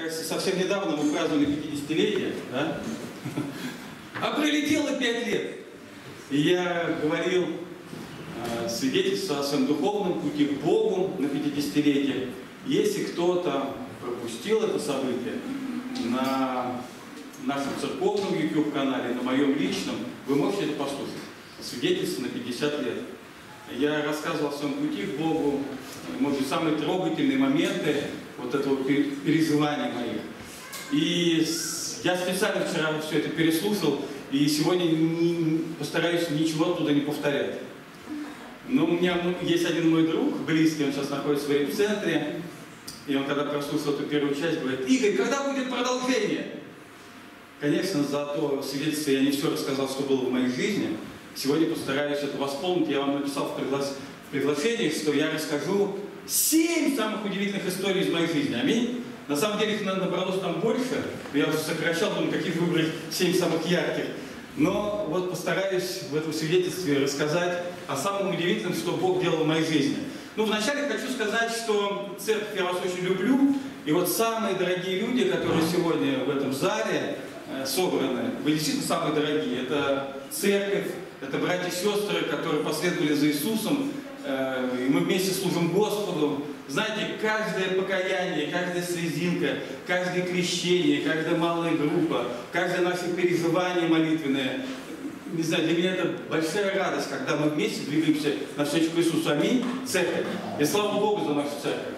кажется, совсем недавно мы праздновали 50-летие, да? А пролетело 5 лет. И я говорил свидетельство о своем духовном пути к Богу на 50-летие. Если кто-то пропустил это событие на нашем церковном YouTube-канале, на моем личном, вы можете это послушать. Свидетельство на 50 лет. Я рассказывал о своем пути к Богу, может быть, самые трогательные моменты вот этого переживания моих. И я специально вчера все это переслушал, и сегодня постараюсь ничего оттуда не повторять. Но у меня есть один мой друг, близкий, он сейчас находится в репцентре, и он, когда прослушал эту первую часть, говорит: Игорь, когда будет продолжение? Конечно, за то свидетельство я не все рассказал, что было в моей жизни. Сегодня постараюсь это восполнить. Я вам написал в приглашении, что я расскажу 7 самых удивительных историй из моей жизни. Аминь. На самом деле их набралось там больше. Я уже сокращал, думаю, каких выбрать 7 самых ярких. Но вот постараюсь в этом свидетельстве рассказать о самом удивительном, что Бог делал в моей жизни. Ну, вначале хочу сказать, что церковь, я вас очень люблю. И вот самые дорогие люди, которые сегодня в этом зале собраны, вы действительно самые дорогие. Это церковь, это братья и сестры, которые последовали за Иисусом. И мы вместе служим Господу. Знаете, каждое покаяние, каждая слезинка, каждое крещение, каждая малая группа, каждое наше переживание молитвенное, не знаю, для меня это большая радость, когда мы вместе двигаемся навстречу к Иисусу. Аминь. Церковь. И слава Богу за нашу церковь.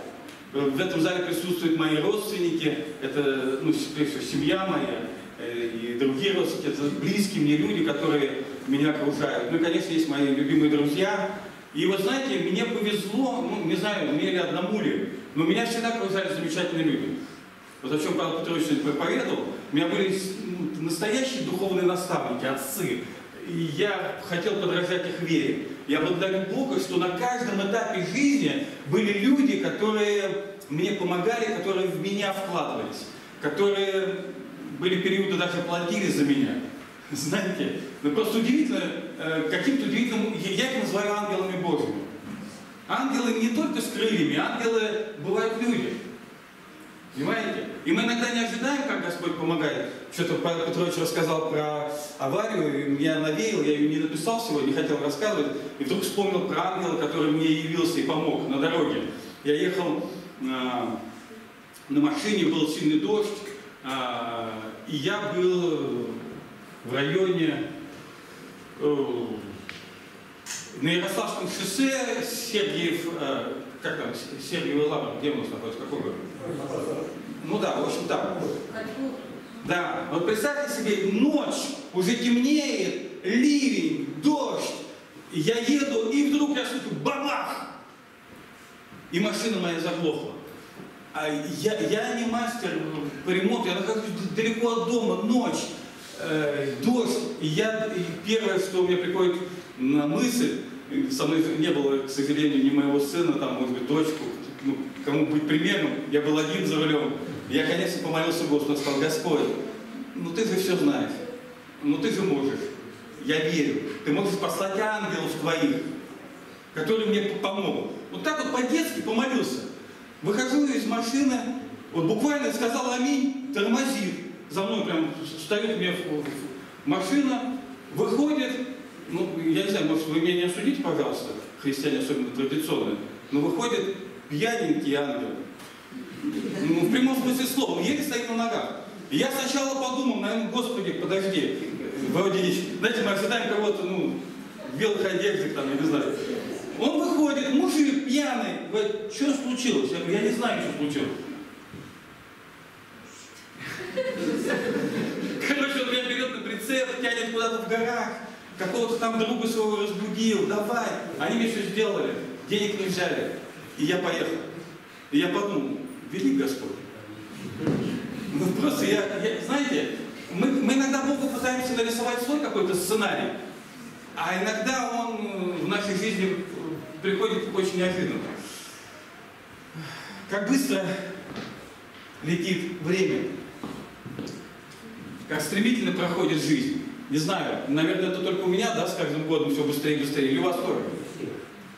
В этом зале присутствуют мои родственники, это, ну, семья моя и другие родственники, это близкие мне люди, которые меня окружают. Ну и, конечно, есть мои любимые друзья. И вот, знаете, мне повезло, ну, не знаю, мне или одному ли, но меня всегда окружали замечательные люди. Вот о чем Павел Петрович проповедовал. У меня были настоящие духовные наставники, отцы. И я хотел подражать их вере. Я благодарю Бога, что на каждом этапе жизни были люди, которые мне помогали, которые в меня вкладывались, которые были периоды, даже платили за меня. Знаете, ну просто удивительно, каким-то удивительным, я их называю ангелами Божьими. Ангелы не только с крыльями, ангелы бывают люди. Понимаете? И мы иногда не ожидаем, как Господь помогает. Что-то Павел Петрович рассказал про аварию, меня навеял, я ее не написал сегодня, не хотел рассказывать. И вдруг вспомнил про ангела, который мне явился и помог на дороге. Я ехал на машине, был сильный дождь, и я был в районе, на Ярославском шоссе, Сергиев, как там, Сергиева Лавра, где у нас находится, какой город? Ну да, в общем там. Да, вот представьте себе, ночь, уже темнеет, ливень, дождь, я еду, и вдруг я слышу бабах! И машина моя заглохла. А я не мастер по ремонту, я нахожусь далеко от дома, ночь. Дождь, и первое, что мне приходит на мысль, со мной не было, к сожалению, ни моего сына, там, может быть, дочку, ну, кому быть примером, я был один за рулем. Я, конечно, помолился Господу, сказал: Господь, ну ты же все знаешь, ну ты же можешь, я верю, ты можешь послать ангелов твоих, которые мне помогут. Вот так вот по-детски помолился. Выхожу из машины, вот буквально сказал аминь, тормозит. За мной прям встает мне машина, выходит, ну, я не знаю, может, вы меня не осудите, пожалуйста, христиане, особенно традиционные, но выходит пьяненький ангел. Ну, в прямом смысле слова, он еле стоит на ногах. И я сначала подумал, наверное, Господи, подожди, вроде, знаете, мы ожидаем кого-то, ну, в белых одеждах, там, я не знаю. Он выходит, мужик пьяный, говорит: что случилось? Я говорю: я не знаю, что случилось. Короче, он меня берет на прицеп, тянет куда-то в горах, какого-то там друга своего разбудил, давай. Они мне все сделали, денег не взяли. И я поехал. И я подумал: велик Господь. Ну просто знаете, мы иногда Богу пытаемся нарисовать свой какой-то сценарий, а иногда он в нашей жизни приходит очень неожиданно. Как быстро летит время. Как стремительно проходит жизнь. Не знаю, наверное, это только у меня, да, с каждым годом все быстрее и быстрее, или у вас тоже?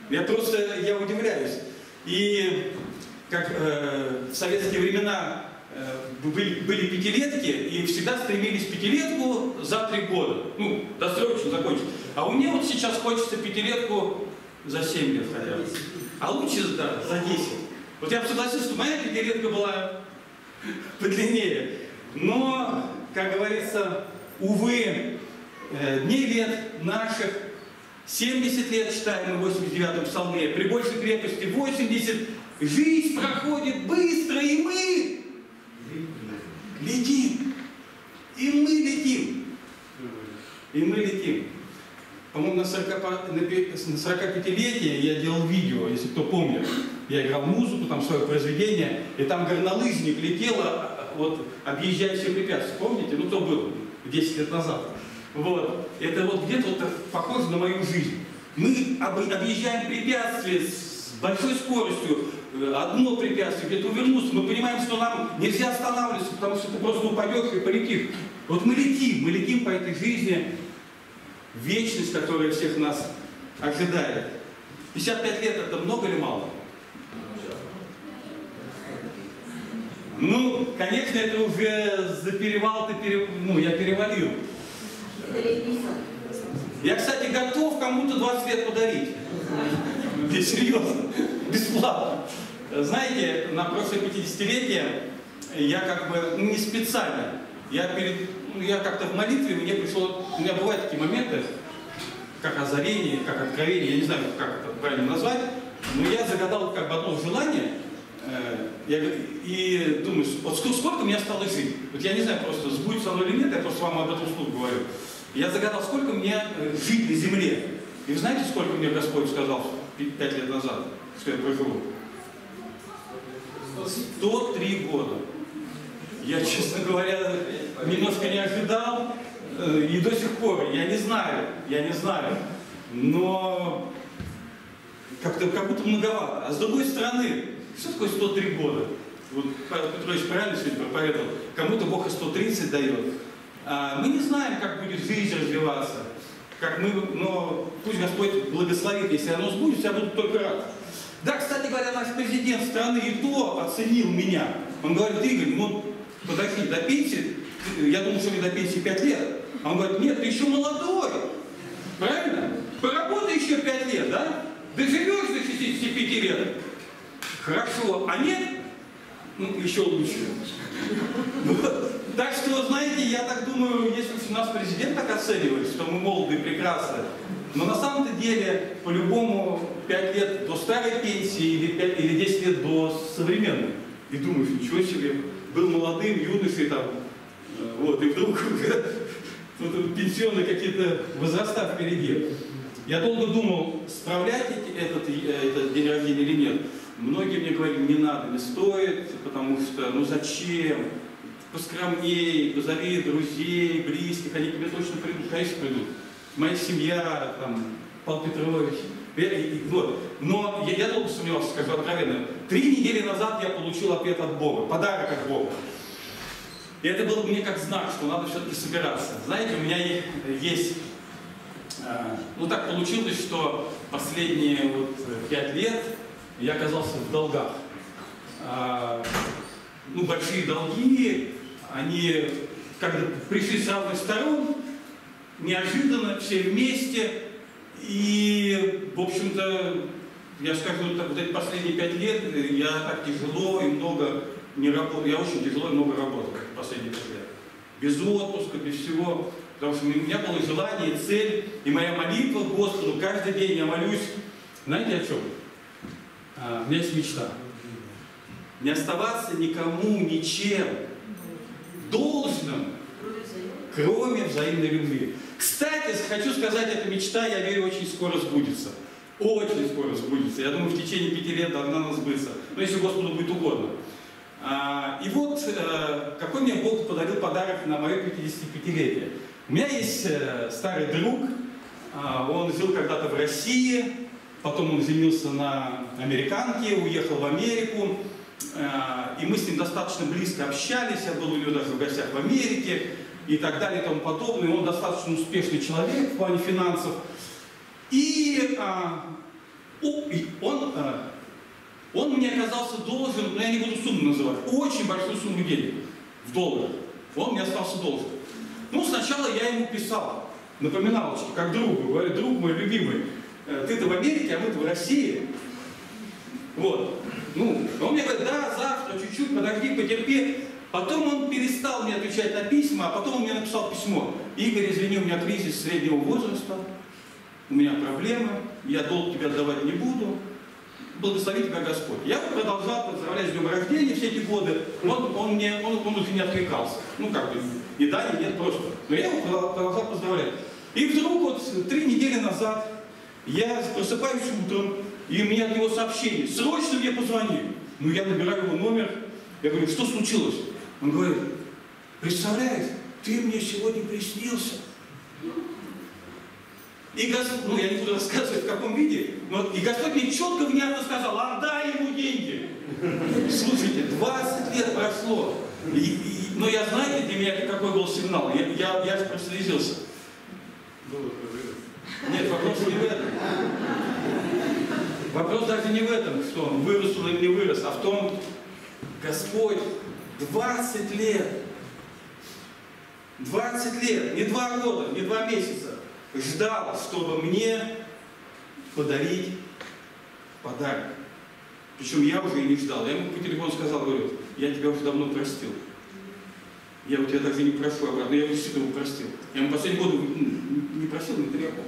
Я удивляюсь. И как в советские времена были пятилетки и всегда стремились пятилетку за 3 года. Ну, досрочно закончить. А у меня вот сейчас хочется пятилетку за 7 лет хотя бы. А лучше, да, за 10. Вот я бы согласился, что моя пятилетка была подлиннее. Но, как говорится, увы, дней лет наших 70 лет, читаем мы в 89-м псалме, при большей крепости 80, жизнь проходит быстро, и мы летим. И мы летим. И мы летим. По-моему, на 45-летие я делал видео, если кто помнит. Я играл музыку, там свое произведение, и там горнолыжник летел, вот, объезжая все препятствия. Помните? Ну, то было 10 лет назад. Вот. Это вот где-то вот похоже на мою жизнь. Мы объезжаем препятствия с большой скоростью, одно препятствие, где-то увернуться. Мы понимаем, что нам нельзя останавливаться, потому что ты просто упадешь и полетишь. Вот мы летим по этой жизни, вечность, которая всех нас ожидает. 55 лет это много или мало? Ну, конечно, это уже за перевал я перевалил. Я, кстати, готов кому-то 20 лет подарить. Здесь серьезно, бесплатно. Знаете, на прошлое 50-летие я как бы, не специально, я как-то в молитве, мне пришло, у меня бывают такие моменты, как озарение, как откровение, я не знаю, как это правильно назвать, но я загадал как бы одно желание, и думаю, вот сколько мне осталось жить? Вот я не знаю просто, сбудется оно или нет, я просто вам об этом вслух говорю. Я загадал, сколько мне жить на земле. И вы знаете, сколько мне Господь сказал 5 лет назад, что я проживу? 103 года. Я, честно говоря, немножко не ожидал, и до сих пор, я не знаю, но как будто многовато. А с другой стороны, что такое 103 года? Вот Павел Петрович правильно сегодня проповедовал, кому-то Бог и 130 дает. Мы не знаем, как будет жизнь развиваться, но пусть Господь благословит, если оно сбудется, я буду только рад. Да, кстати говоря, наш президент страны и то оценил меня. Он говорит: Игорь, ну подожди, до пенсии, я думал, что мне до пенсии 5 лет. А он говорит: нет, ты еще молодой. Правильно? Поработай еще 5 лет, да? Доживешь до 65 лет. Хорошо, а нет? Ну, еще лучше. Так что, знаете, я так думаю, если у нас президент так оценивает, что мы молоды и прекрасны, но на самом-то деле, по-любому, 5 лет до старой пенсии или 10 лет до современной. И думаешь, ничего себе, был молодым, юношей там, вот, и вдруг тут пенсионные какие-то возраста впереди. Я долго думал, справлять этот день рождения или нет. Многие мне говорили: не надо, не стоит, потому что, ну зачем? Поскромней, позови друзей, близких, они к тебе точно придут, конечно придут. Моя семья, там, Павел Петрович. Вот. Но я долго сомневался, скажу откровенно. 3 недели назад я получил ответ от Бога, подарок от Бога. И это было мне как знак, что надо все-таки собираться. Знаете, у меня есть... Ну так получилось, что последние вот 5 лет я оказался в долгах. Ну, большие долги, они как-то пришли с разных сторон, неожиданно, все вместе. И, в общем-то, я скажу, вот эти последние 5 лет я так тяжело и много не работал. Я очень тяжело и много работал последние 5 лет. Без отпуска, без всего. Потому что у меня было желание, цель, и моя молитва к Господу. Каждый день я молюсь. Знаете о чем? У меня есть мечта. Не оставаться никому, ничем должным, кроме взаимной любви. Кстати, хочу сказать, эта мечта, я верю, очень скоро сбудется. Очень скоро сбудется. Я думаю, в течение 5 лет должна она сбыться. Но если Господу будет угодно. И вот, какой мне Бог подарил подарок на мое 55-летие. У меня есть старый друг, он жил когда-то в России, потом он женился на американке, уехал в Америку. И мы с ним достаточно близко общались, я был у него даже в гостях в Америке и так далее и тому подобное. Он достаточно успешный человек в плане финансов. И он Он мне оказался должен, но я не буду сумму называть, очень большую сумму денег в долларах. Он мне остался должен. Ну, сначала я ему писал, напоминалочки, как другу, говорю, друг мой любимый, ты-то в Америке, а мы-то в России. Вот. Ну, он мне говорит, да, завтра, чуть-чуть, подожди, потерпи. Потом он перестал мне отвечать на письма, а потом он мне написал письмо. Игорь, извини, у меня кризис среднего возраста, у меня проблемы, я долг тебе отдавать не буду. Благослови тебя Господь. Я продолжал поздравлять с днем рождения все эти годы. Он уже не откликался. Ну, как бы, и да, и нет, просто. Но я его продолжал поздравлять. И вдруг вот 3 недели назад я просыпаюсь утром, и у меня от него сообщение. Срочно мне позвони. Ну, я набираю его номер. Я говорю, что случилось? Он говорит, представляешь, ты мне сегодня приснился. И Господь, ну я не буду рассказывать в каком виде, но и Господь мне четко, внятно сказал, отдай ему деньги. Слушайте, 20 лет прошло. Но я, знаете, для меня какой был сигнал? Я же прослезился. Нет, вопрос не в этом. Вопрос даже не в этом, что он вырос или не вырос, а в том, Господь 20 лет, 20 лет, не 2 года, не 2 месяца, ждал, чтобы мне подарить подарок. Причем я уже и не ждал. Я ему по телефону сказал, говорю, я тебя уже давно простил. Я вот тебя даже не прошу обратно, я его действительно простил. Я ему последний год не просил, не требовал.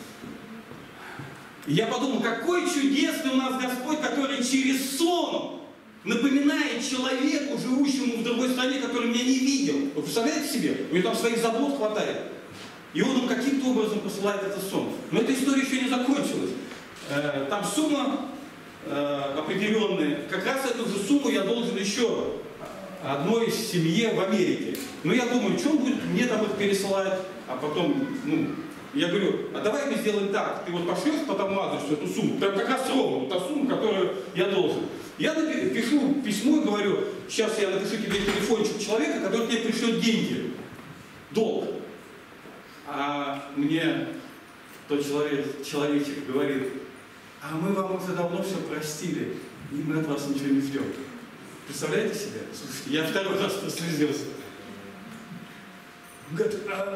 И я подумал, какой чудесный у нас Господь, который через сон напоминает человеку, живущему в другой стране, который меня не видел. Вы представляете себе? У него там своих забот хватает. И он каким-то образом посылает этот сон. Но эта история еще не закончилась. Там сумма определенная. Как раз эту же сумму я должен еще одной семье в Америке. Но я думаю, что он будет мне там их пересылать, а потом, ну, я говорю, а давай мы сделаем так, ты вот пошлешь по тому адресу эту сумму, прям как раз ровно, та сумма, которую я должен. Я пишу письмо и говорю, сейчас я напишу тебе телефончик человека, который тебе пришлет деньги, долг. А мне тот человечек говорит, а мы вам уже давно все простили, и мы от вас ничего не ждем. Представляете себе? Слушайте, я второй раз прослезился. Говорит,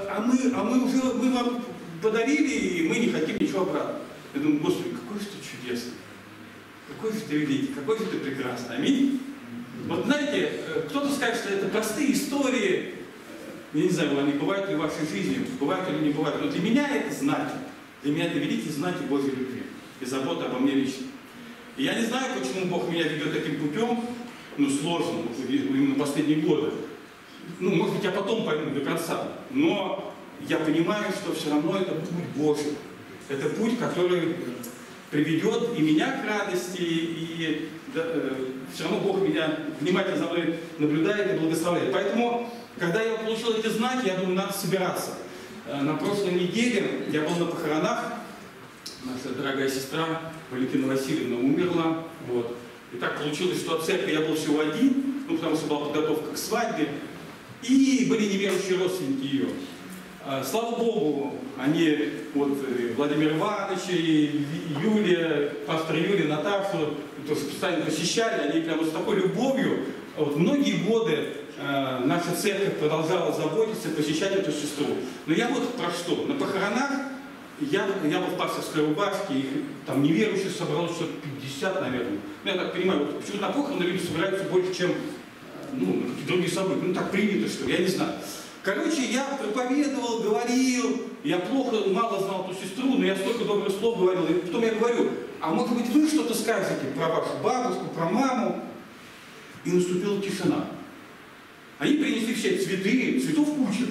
мы вам подарили, и мы не хотим ничего обратно. Я думаю, Господи, какой же ты чудесный, какой же ты великий, какой же ты прекрасный. Аминь. Вот знаете, кто-то скажет, что это простые истории. Я не знаю, они бывают ли в вашей жизни, бывают или не бывают. Но для меня это знаки. Для меня это великие знаки Божьей любви и заботы обо мне лично. И я не знаю, почему Бог меня ведет этим путем, ну, сложно, именно последние годы. Ну, может быть, я потом пойму до конца. Но я понимаю, что все равно это путь Божий. Это путь, который приведет и меня к радости, и все равно Бог меня внимательно за мной наблюдает и благословляет. Поэтому, когда я получил эти знаки, я думаю, надо собираться. На прошлой неделе я был на похоронах. Наша дорогая сестра Валентина Васильевна умерла. Вот. И так получилось, что от церкви я был всего один, ну, потому что была подготовка к свадьбе. И были неверующие родственники ее. Слава Богу, они, вот Владимир Иванович, и Юлия, пастор Юлия, Наташу, тоже постоянно посещали, они прямо с такой любовью. Вот многие годы наша церковь продолжала заботиться, посещать эту сестру. Но я вот про что. На похоронах я был в пасторской рубашке, их там неверующих собралось что-то 50, наверное. Ну, я так понимаю, вот почему-то на похороны люди собираются больше, чем ну, на какие-то другие события. Ну, так принято, что ли, я не знаю. Короче, я проповедовал, говорил, я мало знал эту сестру, но я столько добрых слов говорил. И потом я говорю, а может быть вы что-то скажете про вашу бабушку, про маму? И наступила тишина. Они принесли все цветы, цветов куча.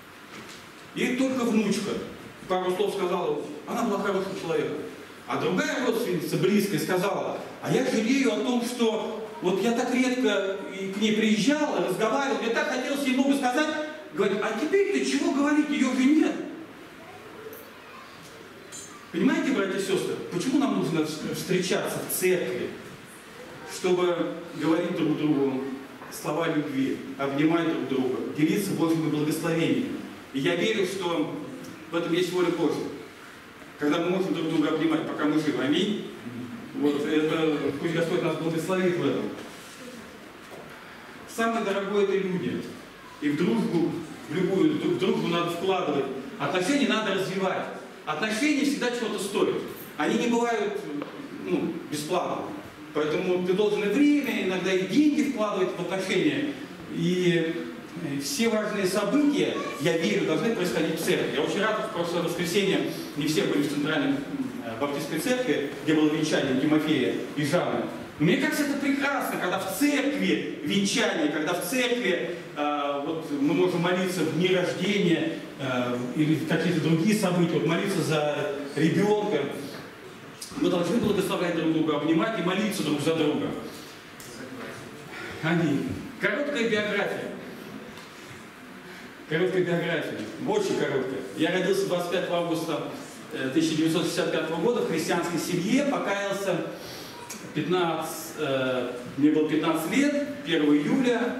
И только внучка пару слов сказала, она была хорошим человеком. А другая родственница, близкая, сказала, а я жалею о том, что вот я так редко к ней приезжала, разговаривала, мне так хотелось ей много сказать. Говорит, а теперь-то чего говорить, ее же нет. Понимаете, братья и сестры, почему нам нужно встречаться в церкви, чтобы говорить друг другу слова любви, обнимать друг друга, делиться Божьими благословениями. И я верю, что в этом есть воля Божья. Когда мы можем друг друга обнимать, пока мы живы. Аминь. Вот это, пусть Господь нас благословит в этом. Самое дорогое — это люди. И в дружбу, в дружбу надо вкладывать. Отношения надо развивать. Отношения всегда чего-то стоят. Они не бывают бесплатно. Поэтому ты должен и время, иногда и деньги вкладывать в отношения. И все важные события, я верю, должны происходить в церкви. Я очень рад, что в прошлое воскресенье не все были в Центральной Баптистской церкви, где было венчание Тимофея и Жанны. Мне кажется, это прекрасно, когда в церкви венчание, когда в церкви мы можем молиться в дни рождения или какие-то другие события, молиться за ребенка. Мы должны благословлять друг друга, обнимать и молиться друг за друга. Аминь. Короткая биография. Короткая биография. Очень короткая. Я родился 25 августа 1965 года в христианской семье, покаялся мне было 15 лет, 1 июля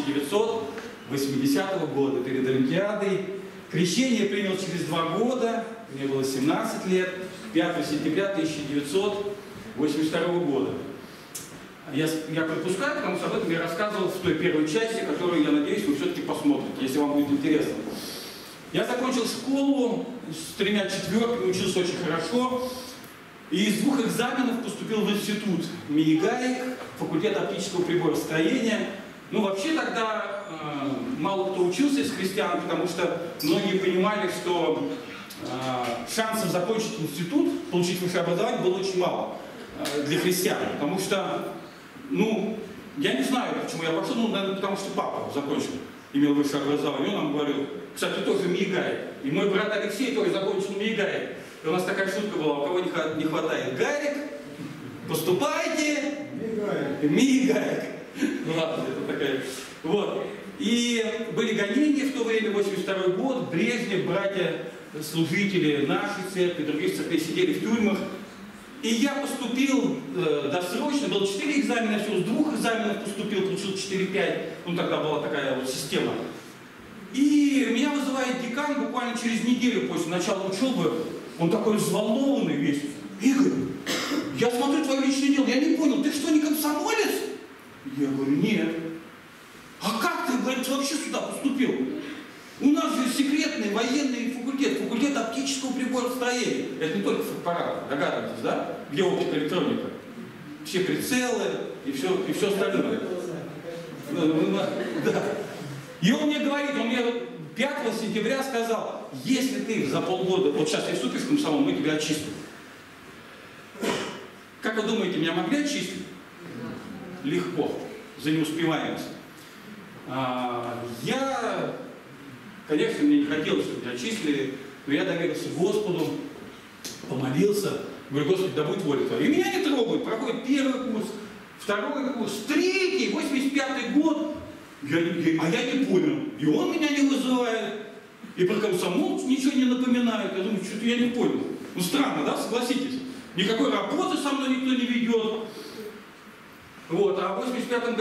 1980 года, перед Олимпиадой. Крещение принял через 2 года, мне было 17 лет, 5 сентября 1982 года. Я пропускаю, потому что об этом я рассказывал в той первой части, которую, я надеюсь, вы все-таки посмотрите, если вам будет интересно. Я закончил школу с 3 четверками, учился очень хорошо. И из 2 экзаменов поступил в институт имени Гаек, факультет оптического приборостроения. Вообще тогда мало кто учился из христиан, потому что многие понимали, что шансов закончить институт, получить высшее образование было очень мало для христиан. Потому что, я не знаю, почему я пошел, наверное, потому что папа закончил, имел высшее образование. Он нам говорил, кстати, тоже МИИ-Гаек. И мой брат Алексей тоже закончил МИИ-Гаек. И у нас такая шутка была, у кого не хватает гаек, поступайте МИИ-Гаек. Ладно, это такая. Вот. И были гонения в то время, 82 год, Брежнев, братья-служители нашей церкви, других церквей сидели в тюрьмах. И я поступил досрочно, было 4 экзамена, всего с 2 экзаменов поступил, получил 4-5. Тогда была такая вот система. И меня вызывает декан буквально через неделю после начала учебы. Он такой взволнованный весь. Игорь, я смотрю твое личное дело, я не понял, ты что, не комсомолец? Я говорю, нет. А как ты, говорит, вообще сюда поступил? У нас же секретный военный факультет, факультет оптического приборостроения. Это не только фотоаппарат, догадываетесь, да? Где оптика, электроника. Все прицелы и все остальное. Да. И он мне говорит, он мне 5 сентября сказал, если ты за полгода, вот сейчас ты вступишь в комсомол, мы тебя отчислим. Как вы думаете, меня могли отчислить? Легко, за неуспеваемость. Конечно, мне не хотелось, чтобы меня отчислили, но я доверился Господу, помолился, говорю, Господи, да будет воля Твоя. И меня не трогают, проходит 1-й курс, 2-й курс, 3-й, 85-й год. Я не понял. И он меня не вызывает. И про комсомол ничего не напоминает. Я думаю, что-то я не понял. Странно, да, согласитесь? Никакой работы со мной никто не ведет. Вот, а в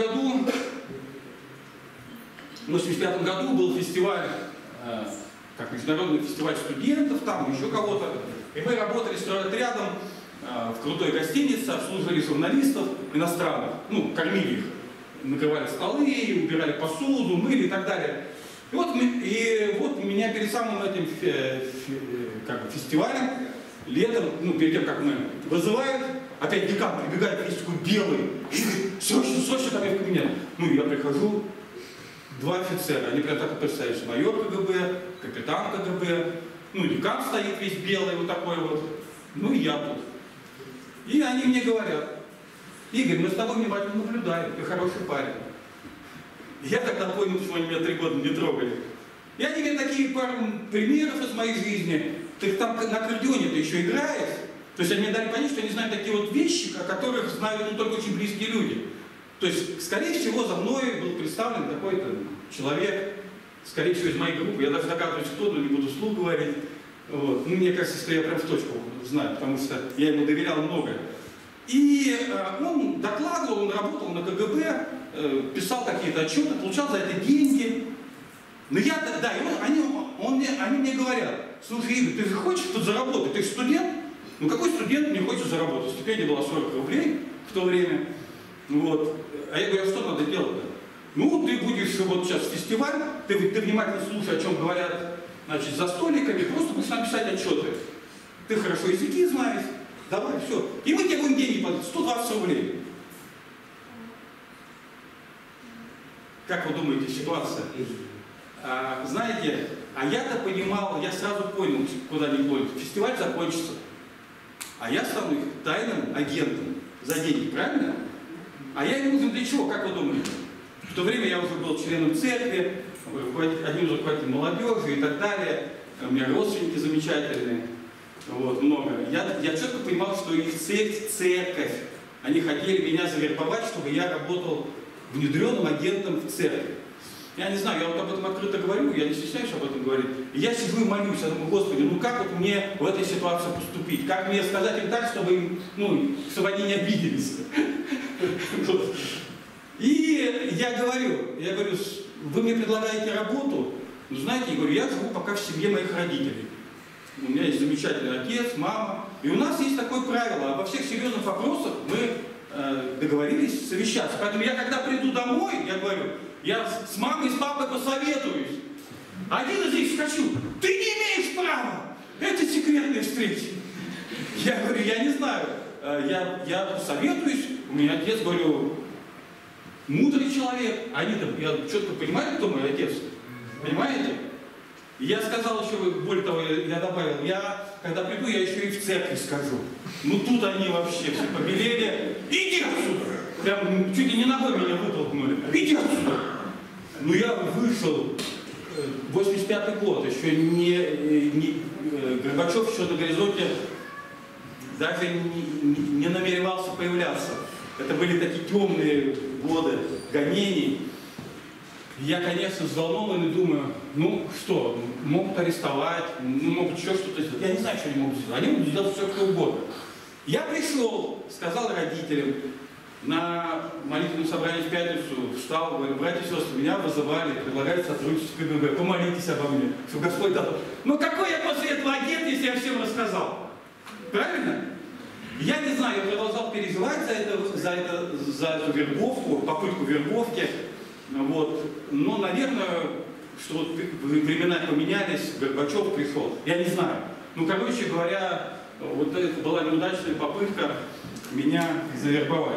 85 году был фестиваль, международный фестиваль студентов, там еще кого-то. И мы работали стройотрядом в крутой гостинице, обслуживали журналистов иностранных, кормили их. Накрывали столы, убирали посуду, мыли и так далее. И вот меня перед самым этим фестивалем, летом, перед тем, как мы вызывают, опять декан прибегает, весь такой белый, и говорит, срочно ко мне в кабинет. Я прихожу, 2 офицера, они прям так и представляют, майор КГБ, капитан КГБ, декан стоит весь белый, вот такой вот, и я тут. И они мне говорят, Игорь, мы с тобой внимательно наблюдаем, ты хороший парень. Я тогда понял, что они меня 3 года не трогали. И они мне такие пару примеров из моей жизни. Ты там на аккордеоне ты еще играешь. То есть они мне дали понять, что они знают такие вот вещи, о которых знают только очень близкие люди. То есть, скорее всего, за мной был представлен какой-то человек, скорее всего, из моей группы. Я даже догадываюсь, кто, но не буду вслух говорить. Вот. Мне кажется, что я прям в точку знаю, потому что я ему доверял многое. И он докладывал, он работал на КГБ, писал какие-то отчеты, получал за это деньги. Но они мне говорят, слушай, Игорь, ты же хочешь тут заработать, ты же студент, Ну какой студент не хочет заработать? Стипендия была 40 рублей в то время. Вот. А я говорю, а что надо делать-то? Ну, ты будешь вот сейчас фестиваль, ты внимательно слушай, о чем говорят, значит, за столиками, просто будешь нам писать отчеты. Ты хорошо языки знаешь, давай, все. И мы тебе будем деньги платить, 120 рублей. Как вы думаете, ситуация? Знаете, а я-то понимал, я сразу понял, куда они клонят. Фестиваль закончится. А я стану их тайным агентом за деньги, правильно? А я не нужен для чего, как вы думаете? В то время я уже был членом церкви, одним из руководителей молодежи и так далее. У меня родственники замечательные, вот, много. Я четко понимал, что их цель – церковь. Они хотели меня завербовать, чтобы я работал внедренным агентом в церковь. Я не знаю, я вот об этом открыто говорю, я не стесняюсь об этом говорить. И я сижу и молюсь, я думаю, Господи, ну как вот мне в этой ситуации поступить? Как мне сказать им так, чтобы им, чтобы они не обиделись? И я говорю, вы мне предлагаете работу, ну знаете, я говорю, я живу пока в семье моих родителей. У меня есть замечательный отец, мама. И у нас есть такое правило, обо всех серьезных вопросах мы договорились совещаться. Поэтому я когда приду домой, я говорю, я с мамой, с папой посоветуюсь. Один из них вскочил, ты не имеешь права, это секретная встреча. Я говорю, я не знаю, я советуюсь, у меня отец, говорю, мудрый человек. Они-то, я четко понимаю, кто мой отец. Понимаете? И я сказал еще, более того, я добавил, когда приду, я еще и в церкви скажу. Ну тут они вообще все побелели. Иди отсюда! Прям чуть ли не ногой меня вытолкнули. Иди отсюда! Ну я вышел, 85-й год, еще Горбачев еще на горизонте даже не намеревался появляться. Это были такие темные годы гонений. Я, конечно, взволнован и думаю, ну что, могут арестовать, могут еще что-то сделать. Я не знаю, что они могут сделать. Они могут сделать все, что угодно. Я пришел, сказал родителям, на молитвенном собрании в пятницу встал, говорю, братья и сестры, меня вызывали, предлагают сотрудничать с КГБ, помолитесь обо мне, чтобы Господь дал. Ну какой я после этого агент, если я всем рассказал? Правильно? Я не знаю, я продолжал переживать за эту вербовку, попытку вербовки. Вот. Но, наверное, что вот времена поменялись, Горбачев пришел. Я не знаю. Ну, короче говоря, вот это была неудачная попытка меня завербовать.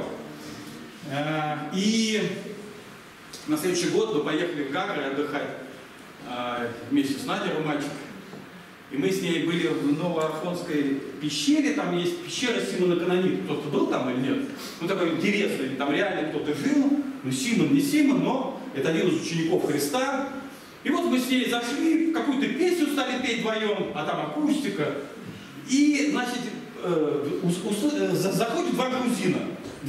И на следующий год мы поехали в Гагры отдыхать вместе с Надей Румачек. И мы с ней были в Новоафонской пещере, там есть пещера Симона Канонит. Кто-то был там или нет? Ну такой интересный, там реально кто-то жил, ну Симон не Симон, но это один из учеников Христа. И вот мы с ней зашли, какую-то песню стали петь вдвоем, а там акустика. И, значит, заходят два грузина.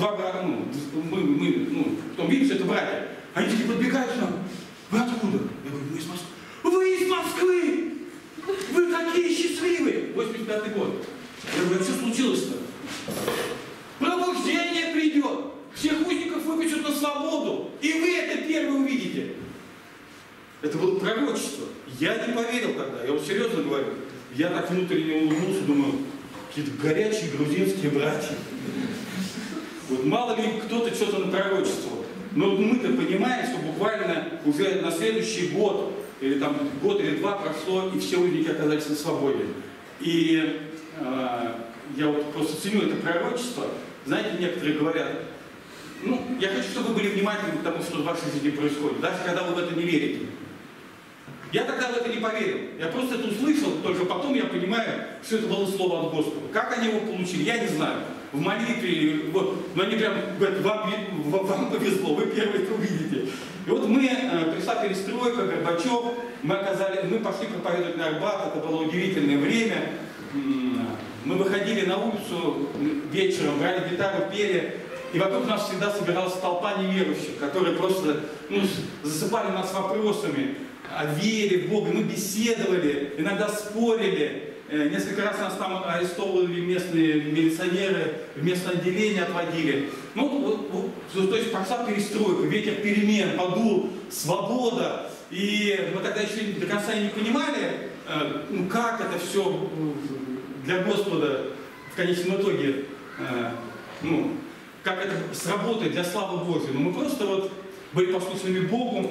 Потом видишь, это братья. Они такие подбегают к нам. Вы откуда? Я говорю, мы из Москвы. Вы из Москвы! Вы такие счастливые! 85-й год. Я говорю, а что случилось-то? Пробуждение придет. Всех узников выпустят на свободу. И вы это первые увидите. Это было пророчество. Я не поверил тогда. Я вот серьезно говорю. Я так внутренне улыбнулся, думаю, какие-то горячие грузинские братья. Вот мало ли кто-то что-то напророчествовал. Но мы-то понимаем, что буквально уже на следующий год, или там год или два прошло, и все узники оказались на свободе. И я вот просто ценю это пророчество. Знаете, некоторые говорят, ну, я хочу, чтобы вы были внимательны к тому, что в вашей жизни происходит, даже когда вы в это не верите. Я тогда в это не поверил. Я просто это услышал, только потом я понимаю, что это было слово от Господа. Как они его получили, я не знаю. В молитве, вот, но они прям говорят, вам повезло, вы первые это увидите. И вот пришла перестройка, Горбачев, мы пошли проповедовать на Арбат, это было удивительное время. Мы выходили на улицу вечером, брали гитару, пели, и вокруг нас всегда собиралась толпа неверующих, которые просто засыпали нас вопросами о вере в Бога. Мы беседовали, иногда спорили. Несколько раз нас там арестовывали местные милиционеры, в местное отделение отводили. Ну, то есть пошла перестройка, ветер перемен, подул, свобода. И мы тогда еще до конца не понимали, как это все для Господа конечном итоге, ну, как это сработает для славы Божьей. Но мы просто вот были послушными Богу.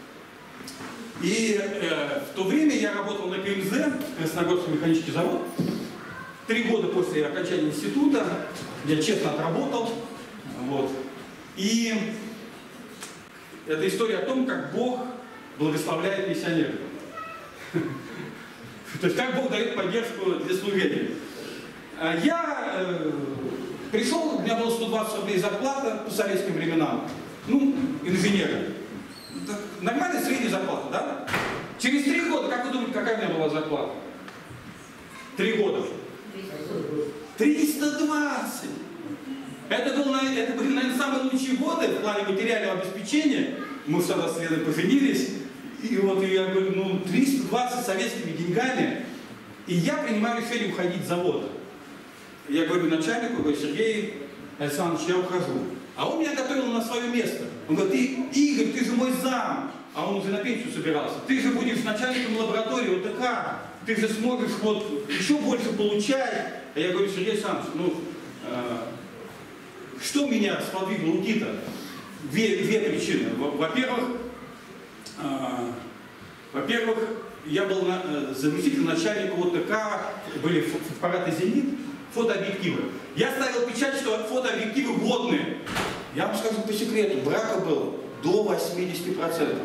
И в то время я работал на ПМЗ, Красногорский механический завод. 3 года после окончания института я честно отработал. Вот. И это история о том, как Бог благословляет миссионеров. То есть как Бог дает поддержку для служения. Я пришел, у меня было 120 рублей зарплата по советским временам. Ну, инженера. Нормальная средняя зарплата, да? Через 3 года, как вы думаете, какая у меня была зарплата? 3 года. 320. Это были, наверное, самые лучшие годы в плане материального обеспечения. Мы тогда с Леной поженились. И вот я говорю, ну, 320 советскими деньгами. И я принимаю решение уходить с завода. Я говорю начальнику, говорю, Сергей Александрович, я ухожу. А он меня готовил на свое место. Он говорит, Игорь, ты же мой зам. А он уже на пенсию собирался. Ты же будешь начальником лаборатории ОТК. Ты же сможешь вот еще больше получать. А я говорю, Сергей Александрович, ну, что меня сподвигло уйти-то? Две причины. Во-первых, я был заместителем начальника ОТК, были фотоаппараты «Зенит», фотообъективы. Я ставил печать, что фотообъективы годные. Я вам скажу по секрету, брака было до 80%.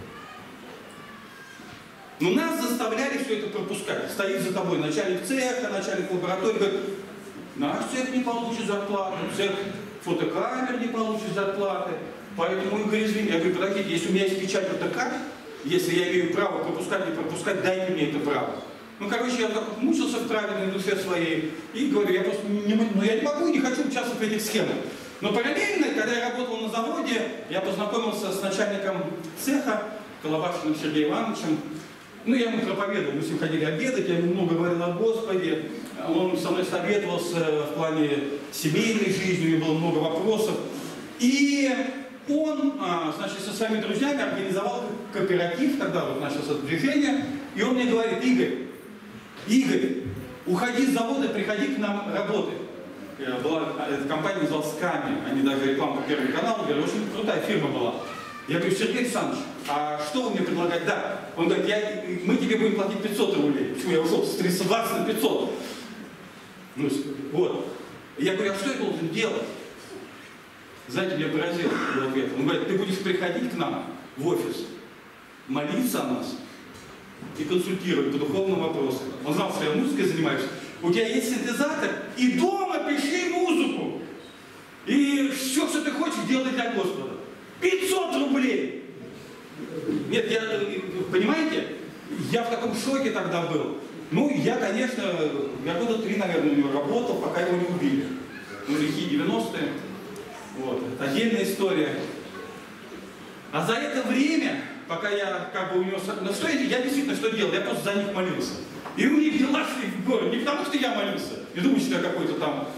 Но нас заставляли все это пропускать. Стоит за тобой начальник цеха, начальник лаборатории, говорит, наш цех не получит зарплату, цех фотокамер не получит зарплаты. Поэтому, Игорь, извини, я говорю, подождите, если у меня есть печать ОТК, если я имею право пропускать, не пропускать, дайте мне это право. Ну, короче, я так мучился в правильной душе своей и говорю, я просто не могу, не хочу участвовать в этих схемах. Но параллельно, когда я работал на заводе, я познакомился с начальником цеха, Колобашиным Сергеем Ивановичем. Ну, я ему проповедовал, мы с ним ходили обедать, я ему много говорил о Господе, он со мной советовался в плане семейной жизни, у него было много вопросов. И он, значит, со своими друзьями организовал кооператив, тогда вот началось это движение, и он мне говорит, Игорь, уходи с завода, приходи к нам работать. Эта компания называлась «Ками», они даже рекламу по Первому каналу делали, очень крутая фирма была. Я говорю, Сергей Александрович, а что вы мне предлагаете? Да. Он говорит, мы тебе будем платить 500 рублей. Почему я ушел с 320 на 500? Ну, вот. Я говорю, а что я должен делать? Знаете, меня поразил его ответ. Он говорит, ты будешь приходить к нам в офис, молиться о нас и консультировать по духовным вопросам. Он знал, что я музыкой занимаюсь. У тебя есть синтезатор, и дома пиши музыку. И все, что ты хочешь, делай для Господа. 500 рублей! Нет, понимаете, я в таком шоке тогда был. Ну, я, конечно, я года 3, наверное, у него работал, пока его не убили. Ну, лихие 90-е. Вот, это отдельная история. А за это время, пока я как бы у него... Ну, что я действительно что делал? Я просто за них молился. И у них дела шли в город. Не потому, что я молился. Не думаю, что я какой-то там,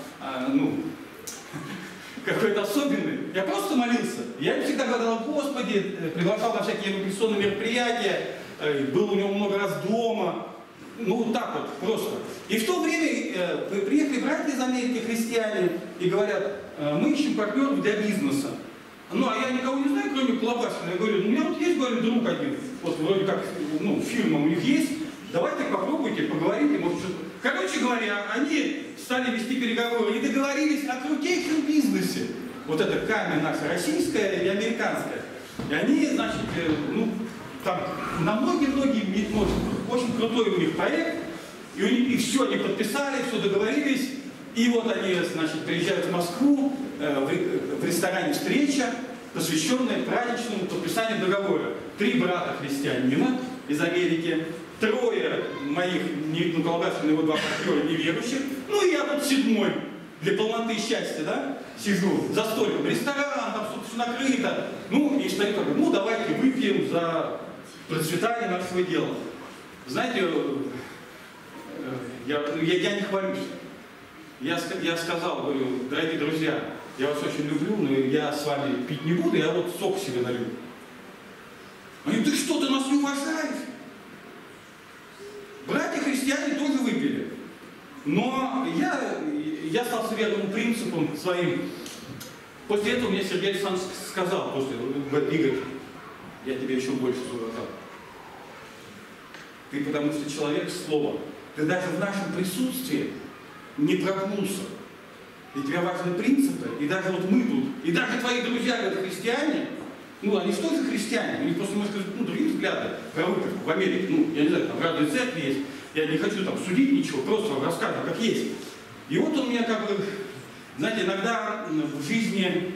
какой-то особенный. Я просто молился. Я им всегда говорил о Господе, приглашал на всякие революционные мероприятия, был у него много раз дома. Ну, вот так вот, просто. И в то время приехали братья из Америки, христиане, и говорят, мы ищем партнеров для бизнеса. Ну, а я никого не знаю, кроме Колобашина. Я говорю, ну, у меня вот есть, говорю, друг один, вот вроде как, ну, фирма у них есть, давайте попробуйте, поговорите, может, что-то. Короче говоря, они стали вести переговоры и договорились о крутейшем бизнесе. Вот это Ками наша, российская и американская. И они, значит, ну, там на многие-многие, очень крутой у них проект, и все, они подписали, все договорились, и вот они, значит, приезжают в Москву, в ресторане встреча, посвященная праздничному подписанию договора. 3 брата христианина из Америки, 3 моих, ну, Колобашина, его 2 партнера неверующих, ну и я тут 7-й, для полноты счастья, да, сижу за столиком, ресторан, там все накрыто, ну, и стоит такой, ну, давайте выпьем за процветание нашего дела. Знаете, я не хвалюсь. Я сказал, говорю, дорогие друзья, я вас очень люблю, но я с вами пить не буду, я вот сок себе налью. Они, ты что, ты нас не уважаешь? Братья христиане тоже выпили. Но я стал верным принципом своим. После этого мне Сергей Александрович сказал, Игорь, я тебе еще больше сказал. Ты потому что человек слова. Ты даже в нашем присутствии не прогнулся. И тебя важны принципы, и даже вот мы тут, и даже твои друзья, говорят, христиане, ну, они что же христиане? У них просто, может сказать, другие взгляды про выпивку в Америке. Ну, я не знаю, там разные церкви есть. Я не хочу там судить ничего, просто рассказываю, как есть. И вот он меня как бы, знаете, иногда в жизни,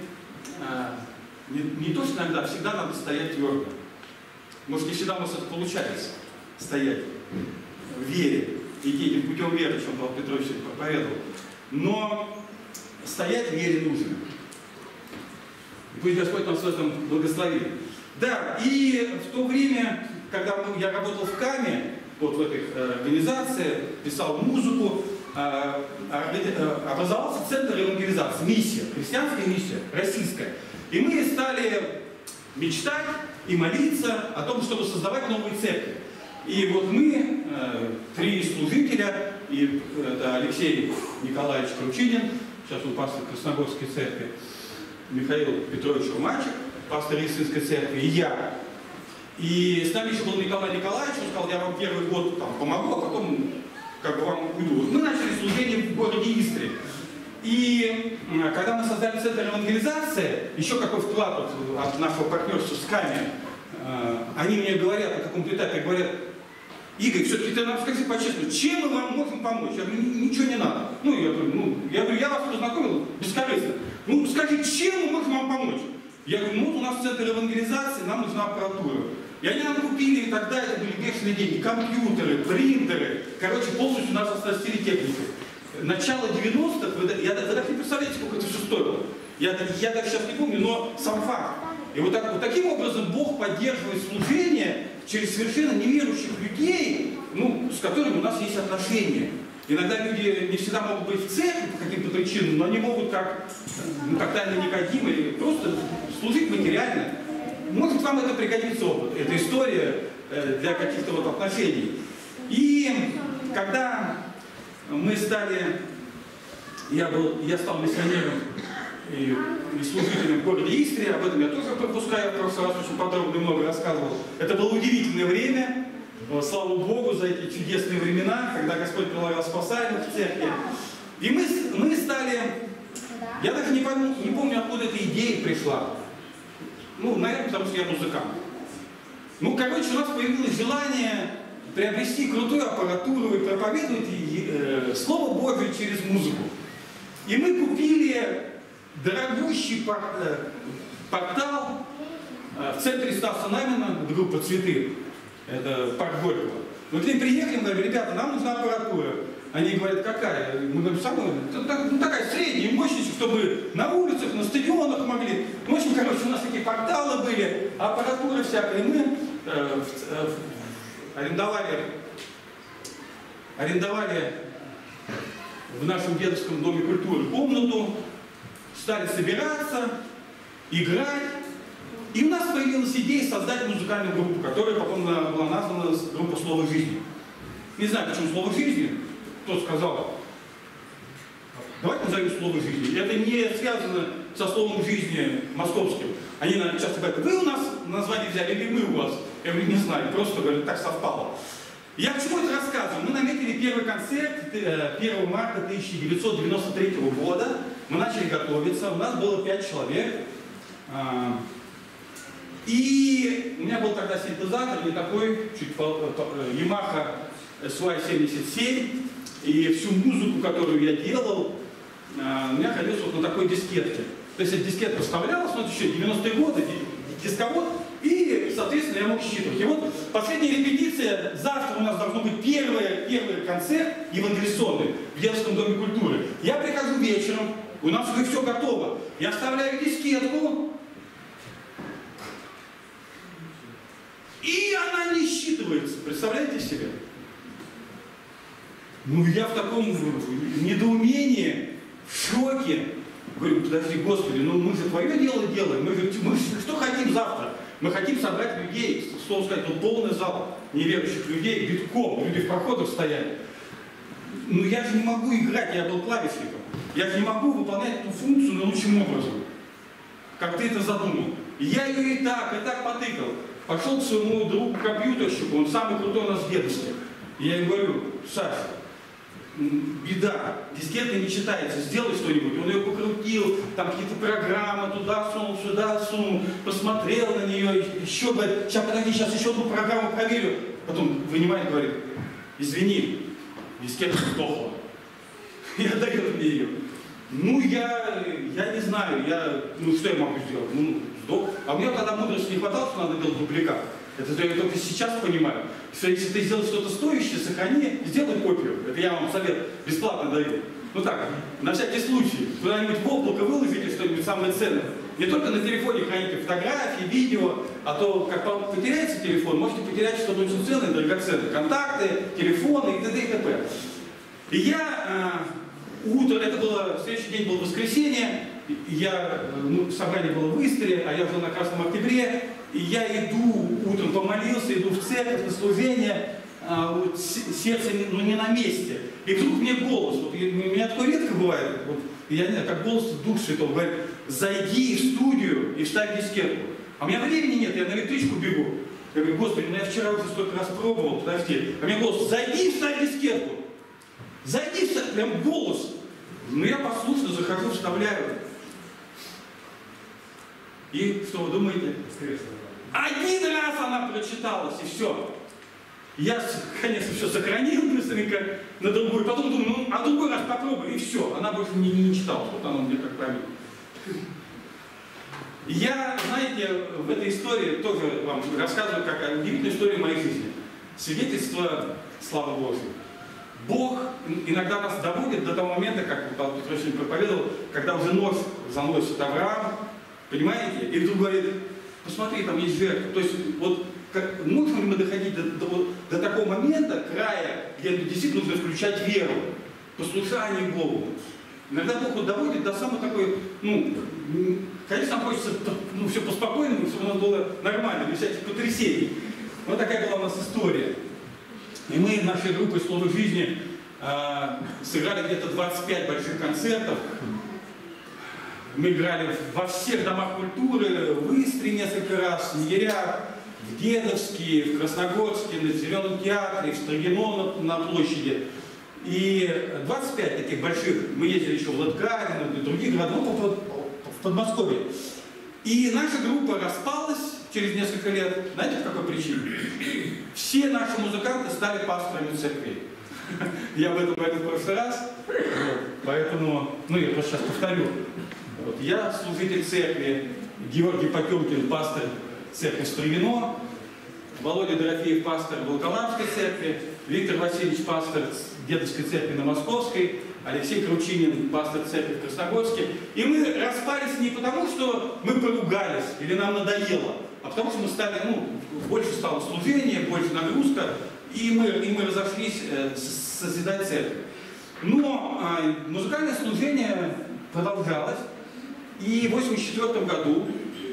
не то что иногда, а всегда надо стоять твердо. Может, не всегда у нас это получается, стоять в вере, идти этим путем веры, о чем Павел Петрович проповедовал. Но стоять в вере нужно. И пусть Господь нас в этом благословит. Да, и в то время, когда я работал в КАМе, вот в этой организации, писал музыку, образовался центр евангелизации, миссия, христианская миссия, российская. И мы стали мечтать и молиться о том, чтобы создавать новые церкви. И вот мы, 3 служителя, и это Алексей Николаевич Кручинин, сейчас он пастор Красногорской церкви, Михаил Петрович Румачек, пастор Истинской церкви, и я. И с нами еще был Николай Николаевич, он сказал, я вам первый год там помогу, а потом как бы вам уйду. Мы начали служение в городе Истре. И когда мы создали центр евангелизации, еще какой вклад от нашего партнерства с КАМи, они мне говорят на каком-то этапе, говорят, Игорь, все-таки ты нам скажи по-честному, чем мы вам можем помочь? Я говорю, ничего не надо. Я говорю, я вас познакомил бескорыстно. Ну, скажи, чем мы можем вам помочь? Я говорю, ну вот у нас центр евангелизации, нам нужна аппаратура. И они нам купили, и тогда это были бешеные деньги, компьютеры, принтеры. Короче, полностью нас оснастили техникой. Начало 90-х, вы даже не представляете, сколько это все стоило. Я даже сейчас не помню, но сам факт. И вот таким образом Бог поддерживает служение через совершенно неверующих людей, ну, с которыми у нас есть отношения. Иногда люди не всегда могут быть в церкви по каким-то причинам, но они могут как тайный Никодим или просто служить материально. Может, вам это пригодится опыт, эта история для каких-то вот отношений. И когда мы стали, я стал миссионером и служителем в городе Истре, об этом я тоже пропускаю, в прошлый раз очень подробно много рассказывал. Это было удивительное время, слава Богу за эти чудесные времена, когда Господь прилагал спасаемых в церкви. И мы стали, я даже не помню, откуда эта идея пришла. Ну, наверное, потому что я музыкант. Ну, короче, у нас появилось желание приобрести крутую аппаратуру и проповедовать Слово Божие через музыку. И мы купили дорогущий портал в центре Стаса Намина, группа «Цветы», это парк Горького. Мы к ним приехали, мы говорим, ребята, нам нужна аппаратура. Они говорят, какая? Мы говорим, такая средняя мощность, чтобы на улицах, на стадионах могли. В общем, короче, у нас такие порталы были, аппаратура всякая. И мы арендовали в нашем детском доме культуры комнату, стали собираться, играть. И у нас появилась идея создать музыкальную группу, которая потом была названа группа «Слово жизни». Не знаю, почему «Слово жизни». Кто сказал? Давайте назовем «Слово жизни». Это не связано со словом жизни московским. Они часто говорят, вы у нас название взяли или мы у вас? Я говорю, не знаю, просто говорю, так совпало. Я к чему это рассказываю? Мы наметили первый концерт 1 марта 1993 года. Мы начали готовиться, у нас было 5 человек. И у меня был тогда синтезатор, не такой, чуть Yamaha SY-77. И всю музыку, которую я делал, у меня хранился вот на такой дискетке. То есть эта дискетка вставлялась, вот еще 90-е годы, дисковод, и, соответственно, я мог считывать. И вот последняя репетиция, завтра у нас должен быть первый концерт евангелизационный в детском доме культуры. Я прихожу вечером, у нас уже все готово. Я вставляю дискетку, и она не считывается. Представляете себе? Ну, я в таком недоумении, в шоке. Говорю, подожди, Господи, ну мы же твое дело делаем, мы что хотим завтра? Мы хотим собрать людей, слово сказать, полный зал неверующих людей, битком, люди в проходах стояли. ну я же не могу играть, я был клавишником. Я же не могу выполнять эту функцию наилучшим образом, как ты это задумал. И я ее и так потыкал. Пошел к своему другу компьютерщику, он самый крутой у нас в дедушке. И я ему говорю: Саша, беда, дискета не читается, сделай что-нибудь. Он ее покрутил, там какие-то программы, туда сунул, сюда сунул, посмотрел на нее, еще говорит: сейчас, подожди, сейчас еще одну программу проверю. Потом вынимает, говорит: извини, дискета сдохла. Я даю мне ее. Ну, я не знаю, ну что я могу сделать? Ну, сдох. А у меня тогда мудрости не хватало, что надо делать дубликат. Это я только сейчас понимаю. Что если ты сделаешь что-то стоящее, сохрани, сделай копию. Это я вам совет бесплатно даю. Ну так, на всякий случай. Куда-нибудь в облако выложите что-нибудь самое ценное. Не только на телефоне храните фотографии, видео, а то, как потеряется телефон, можете потерять что-то очень ценное, драгоценное. Контакты, телефоны и т.д. и т.п. И я утром, это было, следующий день был воскресенье, собрание было в Истре, а я жил на Красном Октябре, и я иду, утром помолился, иду в церковь на служение, сердце не на месте. И вдруг мне голос, вот, у меня такое редко бывает, вот, я не знаю, как голос Дух Святой говорит: зайди в студию и вставь дискетку. А у меня времени нет, я на электричку бегу. Я говорю: Господи, я вчера уже столько раз пробовал, подожди. А у меня голос: зайди и вставь дискетку. Зайди, прям голос. Ну я послушно захожу, вставляю. И что вы думаете? Один раз она прочиталась, и все. Я, конечно, все сохранил быстренько на другую. Потом думаю, а другой раз попробуй, и все. Она больше не читала. Вот она мне как память. Я, знаете, в этой истории тоже вам рассказываю, как удивительная история моей жизни. Свидетельство славы Божьей. Бог иногда нас доводит до того момента, как Павел Петрович проповедовал, когда уже нож заносит Авраам, понимаете? И вдруг говорит: посмотри, там есть жертва. То есть, вот, можем ли мы доходить до такого момента, края, где действительно нужно включать веру, послушание Богу. Иногда Бог вот доводит до самой такой, конечно, нам хочется все по-спокойному, чтобы у нас было нормально, без всяких потрясений. Вот такая была у нас история. И мы нашей группой «Слово жизни» сыграли где-то 25 больших концертов. Мы играли во всех домах культуры, в Истре несколько раз, в Егерях, в Дедовске, в Красногорске, на Зеленом театре, в Строгино на площади. И 25 таких больших, мы ездили еще в Латгарино, в других городах, в Подмосковье. И наша группа распалась через несколько лет. Знаете, по какой причине? Все наши музыканты стали пасторами церкви. Я об этом говорил в прошлый раз, поэтому, я просто сейчас повторю. Вот, я служитель церкви, Георгий Потемкин, пастор церкви Строгино, Володя Дорофеев, пастор Волоколамской церкви, Виктор Васильевич, пастор Дедовской церкви на Московской, Алексей Кручинин, пастор церкви в Красногорске. И мы распались не потому, что мы поругались или нам надоело, а потому что мы стали, больше стало служение, больше нагрузка, и мы разошлись созидать церковь. Но музыкальное служение продолжалось, и в 94 году,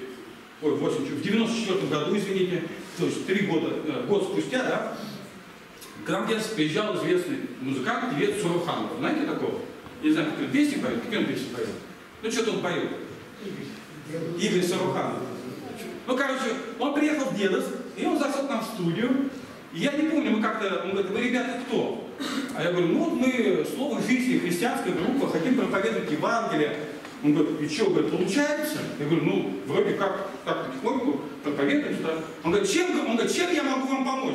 в 94 году, извините, то есть 3 года, год спустя, да, к нам приезжал известный музыкант, певец Суруханов. Знаете такого? Не знаю, какие он песни поет, какие он песни поет. Что-то он поет. Игорь Суруханов. Он приехал в Дедовск, и он зашел к нам в студию. И я не помню, он говорит: вы, ребята, кто? А я говорю: мы «Слово жизни», христианская группа, хотим проповедовать Евангелие. Он говорит: и что, получается? Я говорю: вроде как, так потихоньку проповедуем. Он говорит: чем я могу вам помочь?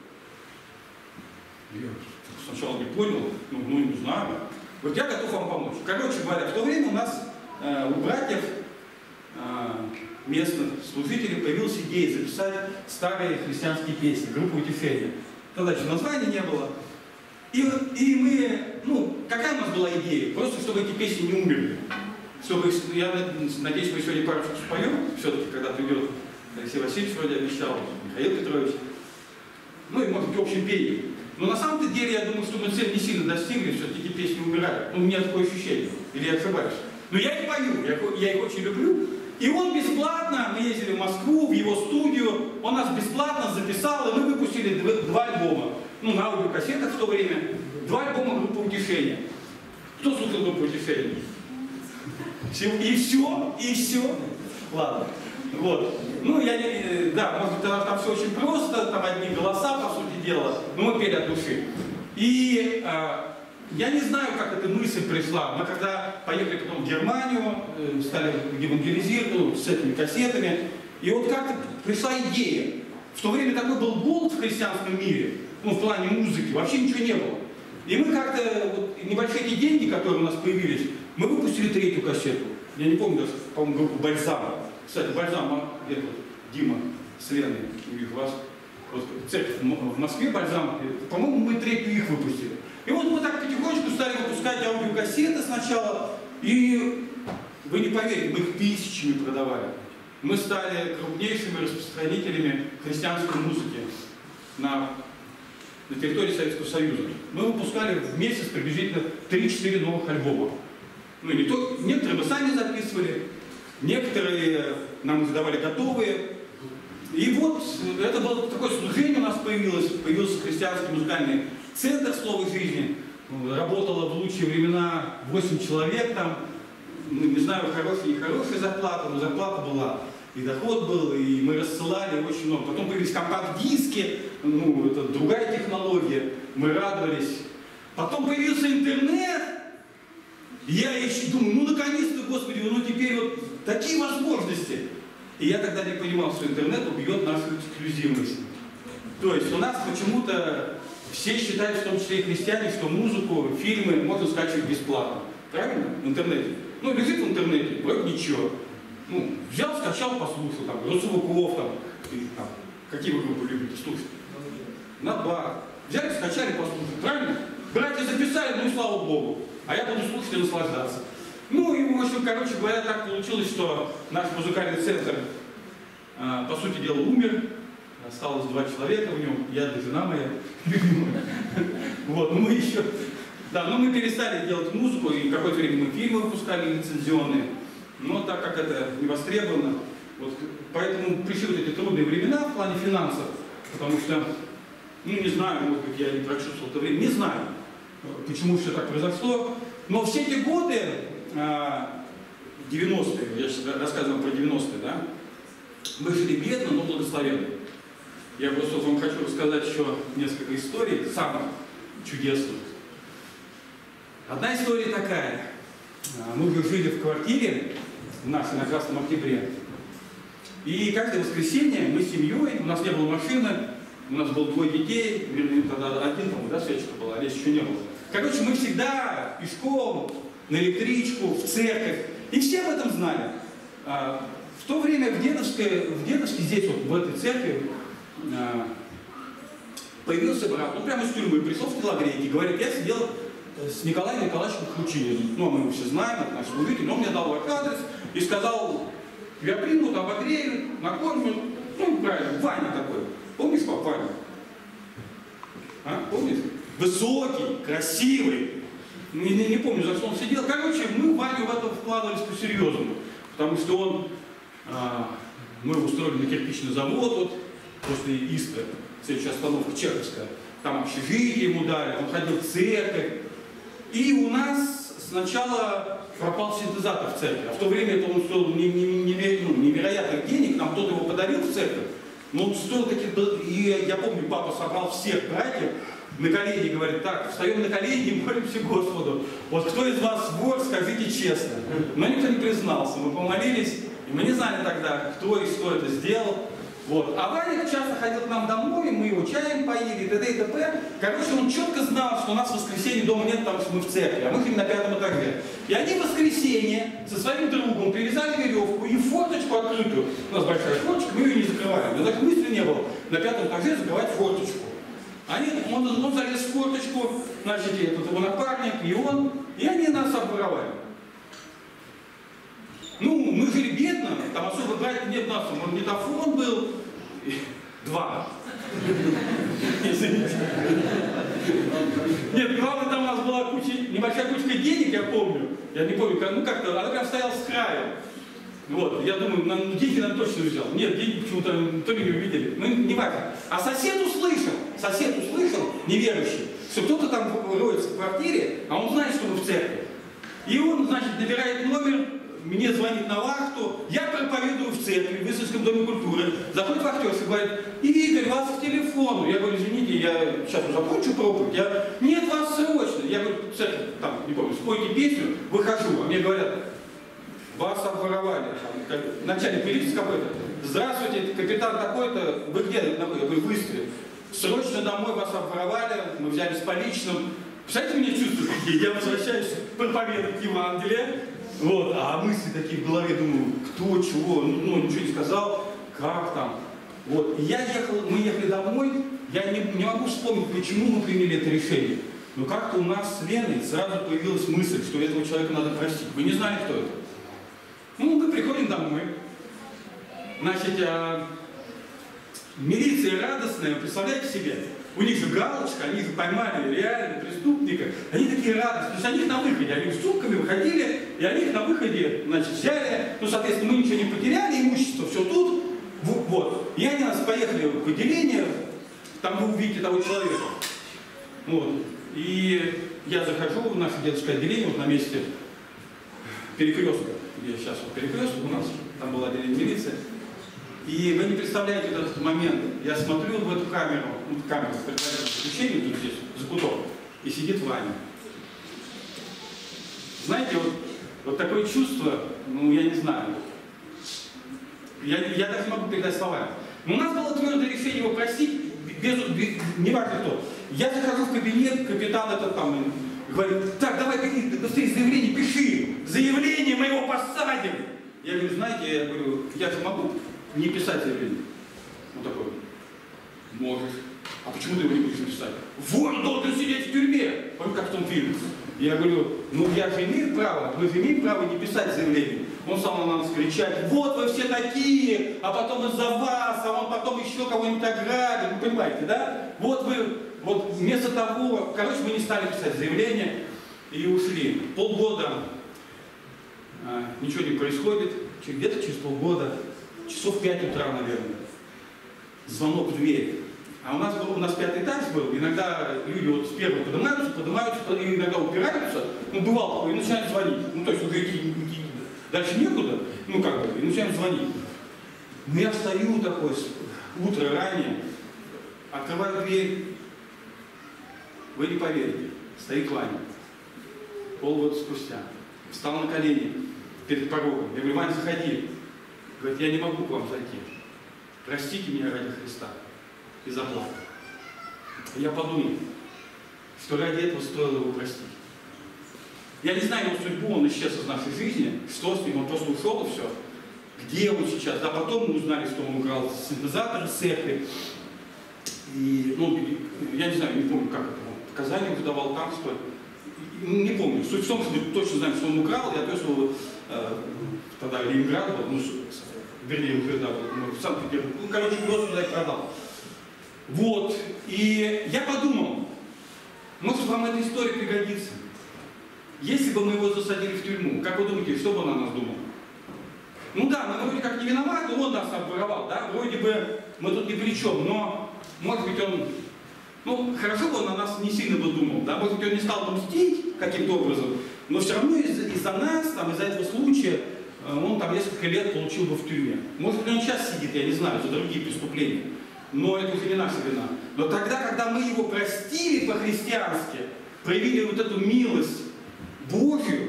Я сначала не понял, не знаю. Вот я готов вам помочь. Короче говоря, в то время у нас, у братьев, местных служителей, появилась идея записать старые христианские песни, группу «Утешение». Тогда еще названия не было. И мы, какая у нас была идея? Просто, чтобы эти песни не умерли. Я надеюсь, мы сегодня парочку споем, все-таки, когда придет Алексей Васильевич, вроде обещал, Михаил Петрович. И, может быть, общим пением. Но на самом-то деле, я думаю, что мы цель не сильно достигли, все-таки эти песни умирают. У меня такое ощущение. Или я ошибаюсь. Но я их пою, я их очень люблю. И он бесплатно, мы ездили в Москву, в его студию, он нас бесплатно записал, и мы выпустили 2 альбома. На аудиокассетах в то время. 2 альбома группы «Утешение». Кто слушал группу «Утешение»? И все. Ладно. Вот. Ну, да, может быть, там все очень просто, там одни голоса, по сути дела, но мы пели от души. И я не знаю, как эта мысль пришла. Мы когда поехали потом в Германию, стали евангелизировать с этими кассетами, и вот как-то пришла идея. В то время такой был голод в христианском мире, ну, в плане музыки, вообще ничего не было. И мы как-то, вот, небольшие эти деньги, которые у нас появились, мы выпустили 3-ю кассету. Я не помню даже, по-моему, группу «Бальзам». Кстати, «Бальзам», где-то Дима с Леной, у них вас, вот, церковь в Москве, «Бальзам», по-моему, мы 3-ю их выпустили. И вот мы так потихонечку стали выпускать аудиокассеты сначала, и вы не поверите, мы их тысячами продавали. Мы стали крупнейшими распространителями христианской музыки на территории Советского Союза. Мы выпускали в месяц приблизительно 3-4 новых альбома. Ну, не то, некоторые мы сами записывали, некоторые нам издавали готовые. И вот это было такое служение у нас появился христианский музыкальный центр «Слово жизни». Работало в лучшие времена 8 человек там. Не знаю, хорошая, нехорошая зарплата, но зарплата была. И доход был, и мы рассылали очень много. Потом появились компакт-диски, ну, это другая технология, мы радовались. Потом появился интернет. Я еще думаю, ну наконец-то, Господи, ну теперь вот такие возможности. И я тогда не понимал, что интернет убьет нашу эксклюзивность. То есть у нас почему-то все считают, в том числе и христиане, что музыку, фильмы можно скачивать бесплатно. Правильно? В интернете. Ну, лежит в интернете, вроде ничего. Ну, взял, скачал, послушал, там, Русовиков, там, какие вы группы любите слушать? Надбар. Взяли, скачали, послушали, правильно? Братья записали, ну и слава Богу. А я буду слушать и наслаждаться. Ну и, в общем, короче говоря, так получилось, что наш музыкальный центр, по сути дела, умер. Осталось 2 человека в нем, я да жена моя. Вот, ну мы еще... Да, но мы перестали делать музыку, и какое-то время мы фильмы выпускали лицензионные. Но так как это не востребовано, вот, поэтому пришли вот эти трудные времена в плане финансов, потому что, ну не знаю, может быть, я не прочувствовал это время, не знаю, почему все так произошло, но все эти годы, 90-е, я сейчас рассказывал про 90-е, да, мы жили бедно, но благословенно. Я просто вам хочу рассказать еще несколько историй, самых чудесных. Одна история такая. Мы жили в квартире в нашей на Красном Октябре. И каждое воскресенье мы с семьей, у нас не было машины, у нас было 2 детей, вернее, тогда 1, по-моему, да, Светочка была, Олеся еще не было. Короче, мы всегда пешком, на электричку, в церковь. И все об этом знали. В то время в Дедовске здесь, вот в этой церкви, появился брат, он прямо из тюрьмы, пришел в телогрейке, говорит, я сидел с Николаем Николаевичем Кручининым. Ну, мы его все знаем, это наш служитель, но он мне дал адрес и сказал, тебя примут, обогреют, накормят. Ну, правильно, Ваня такой. Помнишь, папа, Ваня? А, помнишь? Высокий, красивый. Не помню, за что он сидел. Короче, мы Ваню в это вкладывались по-серьезному. Потому что он, мы его устроили на кирпичный завод, вот, после Истры, следующая остановка Чеховская. Там общежитие ему дали, он ходил в церковь. И у нас сначала пропал синтезатор в церкви. А в то время это он стоил невероятных денег, нам кто-то его подарил в церковь. Но он стоил каких-то... И я помню, папа собрал всех братьев на колени, говорит, так, встаем на колени и молимся Господу. Вот кто из вас вор, скажите честно. Но никто не признался. Мы помолились, и мы не знали тогда, кто и что это сделал. Вот. А Ваня часто ходил к нам домой, мы его чаем поили, т.д. и т.п. Короче, он четко знал, что у нас в воскресенье дома нет, потому что мы в церкви, а мы жили на 5-м этаже. И они в воскресенье со своим другом привязали веревку и форточку открытую. У нас большая форточка, мы ее не закрывали. Но так мысли не было на 5-м этаже закрывать форточку. Он залез в форточку, значит, этот его напарник, и они нас обворовали. Ну, мы жили бедно, там особо брать нет нас, магнитофон был, 2. Извините. Нет, главное, там у нас была небольшая кучка денег, я помню. Я не помню, ну как-то, она прям стояла с краю. Вот, я думаю, деньги нам точно взял. Нет, деньги почему-то то ли не увидели. Ну, не важно. А сосед услышал, неверующий, что кто-то там роется в квартире, а он знает, что мы в церкви. И он, значит, набирает номер, мне звонит на вахту, я проповедую в церкви, в Высоцком доме культуры. Заходит вахтерша и говорит: Игорь, вас к телефону. Я говорю: извините, я сейчас закончу проповедь. Нет, вас срочно. Я говорю: церковь, там, не помню, спойте песню, выхожу. А мне говорят: вас обворовали. Начальник милиции какой-то: здравствуйте, капитан такой-то, вы где находитесь? Я говорю: в Истре. Срочно домой, вас обворовали, мы взяли с поличным. Представляете, меня чувствую какие? Я возвращаюсь проповедовать Евангелие. Вот, а мысли такие в голове, думаю, кто, чего, ну ничего не сказал, как там. Вот, и мы ехали домой, я не могу вспомнить, почему мы приняли это решение. Но как-то у нас с Леной сразу появилась мысль, что этого человека надо простить. Вы не знали, кто это. Ну, мы приходим домой. Значит, милиция радостная, представляете себе? У них же галочка, они же поймали реально преступника. Они такие радостные. То есть они на выходе, они с сумками выходили, и они их на выходе, значит, взяли. Ну, соответственно, мы ничего не потеряли, имущество все тут. Вот. И они нас поехали в отделение, там вы увидите того человека. Вот. И я захожу в наше детское отделение, вот на месте перекрестка, где сейчас вот перекресток у нас, там было отделение милиции. И вы не представляете этот момент. Я смотрю в эту камеру, камеру с предварительным включением, тут здесь, закуток, и сидит Ваня. Знаете, вот такое чувство, ну, я не знаю. Я даже не могу передать словами. Но у нас было твердое решение его простить, неважно кто. Я захожу в кабинет, капитан этот там говорит: так, давай быстрее заявление пиши. Заявление, мы его посадим. Я говорю: знаете, я же могу не писать заявление. Он такой: можешь. А почему ты его не будешь написать? Вон должен сидеть в тюрьме. Помните, как в том фильме? Я говорю: ну я же имею право, вы же имеете право не писать заявление. Он стал на нас кричать: вот вы все такие, а потом из-за вас, а он потом еще кого-нибудь ограбит. Вы понимаете, да? Вот вы, вот вместо того, короче, мы не стали писать заявление и ушли. Полгода ничего не происходит, где-то через полгода, часов 5 утра, наверное, звонок в дверь. А у нас 5-й этаж был, иногда люди вот с первого поднимаются, и иногда упираются, ну бывало такое, и начинают звонить. Ну то есть уже дальше некуда, ну как бы, и начинают звонить. Ну я встаю такой, утро раннее, открываю дверь, вы не поверите, стоит Ваня, полгода спустя, встал на колени перед порогом. Я говорю: Ваня, заходи. Говорит: я не могу к вам зайти. Простите меня ради Христа. И заплакал. И я подумал, что ради этого стоило его простить. Я не знаю его судьбу, он исчез из нашей жизни. Что с ним? Он просто ушел и все. Где он сейчас? Да, потом мы узнали, что он украл синтезатор из церкви. И, ну, я не знаю, не помню, как это. Он показания выдавал там, что... Не помню. Суть в том, что мы точно знаем, что он украл. Я отвез его тогда в Ленинград, ну, вернее, уже, да, в Санкт-Петербург. Ну, короче, год туда и продал. Вот. И я подумал, может, вам эта история пригодится. Если бы мы его засадили в тюрьму, как вы думаете, что бы он о нас думал? Ну да, мы вроде как не виноваты, он нас обворовал, да, вроде бы мы тут ни при чем, но, может быть, он, ну, хорошо бы он о нас не сильно бы думал, да, может быть, он не стал бы мстить каким-то образом, но все равно из-за нас, там, из-за этого случая, он там несколько лет получил бы в тюрьме. Может быть, он сейчас сидит, я не знаю, за другие преступления. Но это уже не наша вина. Но тогда, когда мы его простили по-христиански, проявили вот эту милость Божью,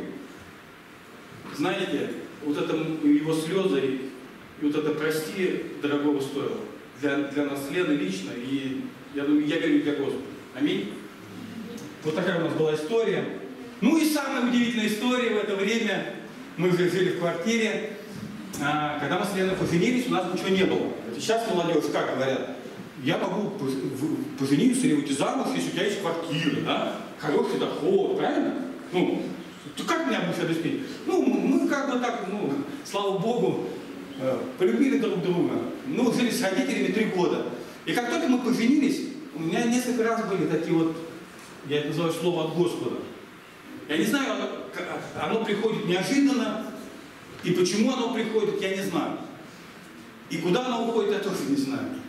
знаете, вот это его слезы и вот это прости дорогого стоило. Для нас Лены лично, и я думаю, я верю для Господа. Аминь. Вот такая у нас была история. Ну и самая удивительная история в это время. Мы уже жили в квартире. Когда мы с Леной поженились, у нас ничего не было. Это сейчас молодежь как говорят: я могу пожениться или выйти замуж, если у тебя есть квартира, да? Хороший доход, правильно? Ну, ты как меня будешь обеспечить? Ну, мы как бы так, ну, слава Богу, полюбили друг друга. Ну, жили с родителями 3 года. И как только мы поженились, у меня несколько раз были такие вот, я это называю слово от Господа. Я не знаю, оно приходит неожиданно, и почему оно приходит, я не знаю. И куда оно уходит, я тоже не знаю.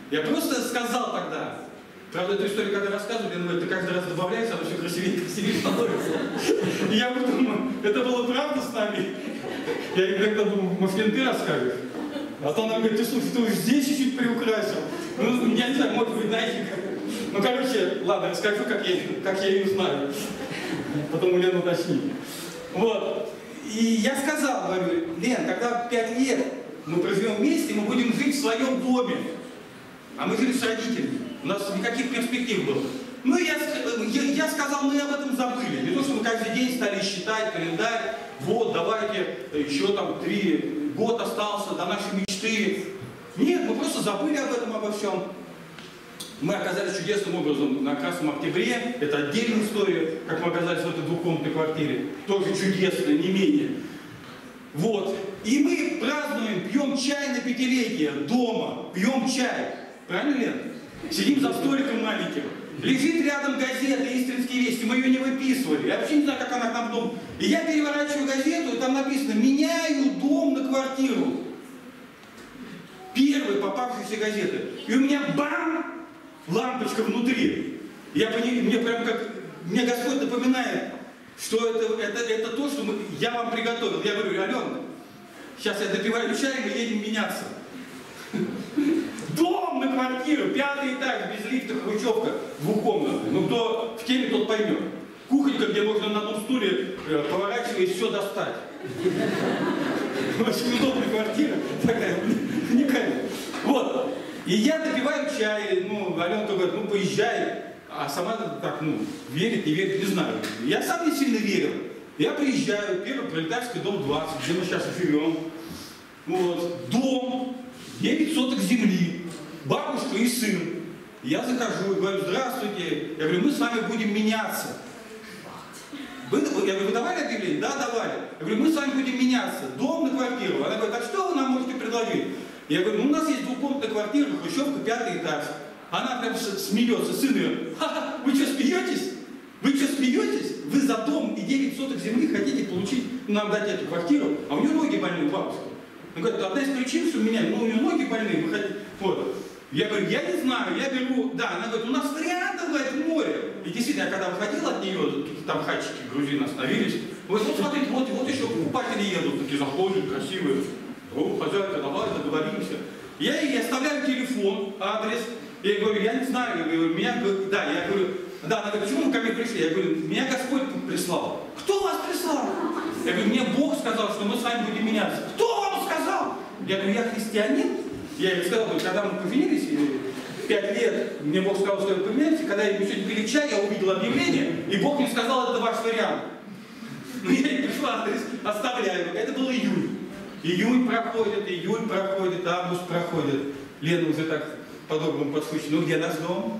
Я просто сказал тогда. Правда, эту историю, когда рассказывали, Лена говорит, ты каждый раз добавляешь, она все красивее и красивее становится. И я думаю, это было правда с нами? Я иногда думаю, может, ты расскажешь? А то она говорит, ты слушай, ты здесь чуть-чуть приукрасил. Ну, я не знаю, может быть, знаете, ну, короче, ладно, расскажу, как я ее знаю. Потом у Лены уточнит. Вот. И я сказал, говорю, Лен, когда 5 лет мы проживем вместе, мы будем жить в своем доме. А мы жили с родителями. У нас никаких перспектив было. Ну, я сказал, мы об этом забыли. Не то, что мы каждый день стали считать календарь. Вот, давайте, еще там 3 года остался до нашей мечты. Нет, мы просто забыли об этом, обо всем. Мы оказались чудесным образом на Красном Октябре. Это отдельная история, как мы оказались в этой двухкомнатной квартире. Тоже чудесная, не менее. Вот. И мы празднуем, пьем чай на 5-летие дома. Пьем чай. Правильно, Лен? Сидим за столиком маленьким. Лежит рядом газета «Истринские вести». Мы ее не выписывали. Я вообще не знаю, как она к нам в дом. И я переворачиваю газету, и там написано «Меняю дом на квартиру». Первые попавшиеся газеты. И у меня бам! Лампочка внутри. Мне Господь напоминает, что это то, что я вам приготовил. Я говорю, Алена, сейчас я допиваю чай, и мы едем меняться. Дом на квартиру, 5-й этаж, без лифта, хрущевка, двухкомнатная. Ну, кто в теме, тот поймет. Кухонька, где можно на одном стуле, поворачиваясь, все достать. Очень удобная квартира, такая уникальная. Вот. И я допиваю чай, ну, Аленка говорит, ну, поезжай. А сама так, ну, верит, не верит, не знаю. Я сам не сильно верил. Я приезжаю, первый пролетарский дом 20, где мы сейчас живем. Вот. Дом, 9 соток земли, бабушка и сын. Я захожу и говорю, здравствуйте. Я говорю, мы с вами будем меняться. Я говорю, вы давали объявление? Да, давали. Я говорю, мы с вами будем меняться. Дом на квартиру. Она говорит, а что вы нам можете предложить? Я говорю, ну у нас есть двухкомнатная квартира, хрущевка, 5-й этаж. Она прям смеется, сын ее, ха-ха, вы что, смеетесь? Вы что, смеетесь? Вы за дом и 9 соток земли хотите получить, нам дать эту квартиру, а у нее ноги больные, бабушка. Она говорит, одна из причин, что у меня, ну у нее ноги больные, вы хотите, вот. Я говорю, я не знаю, я беру, да, она говорит, у нас вариантов в море. И действительно, я когда выходил от нее, там хатчики грузины остановились, вот смотрите, вот еще покупатели едут, такие заходят, красивые. О, хозяйка, давай договоримся. Я ей оставляю телефон, адрес. Я говорю, я не знаю, я говорю, меня, да, я говорю, да, она говорит, почему вы ко мне пришли? Я говорю, меня Господь прислал. Кто вас прислал? Я говорю, мне Бог сказал, что мы с вами будем меняться. Кто вам сказал? Я говорю, я христианин. Я ей сказал, когда мы поженились, 5 лет, мне Бог сказал, что вы поменяете. Когда я сегодня пили чай, я увидел объявление, и Бог мне сказал, это ваш вариант. Ну, я ей пришла адрес, оставляю. Это был июнь. Июнь проходит, август проходит. Лена уже так по-доброму подскучит. Ну где наш дом?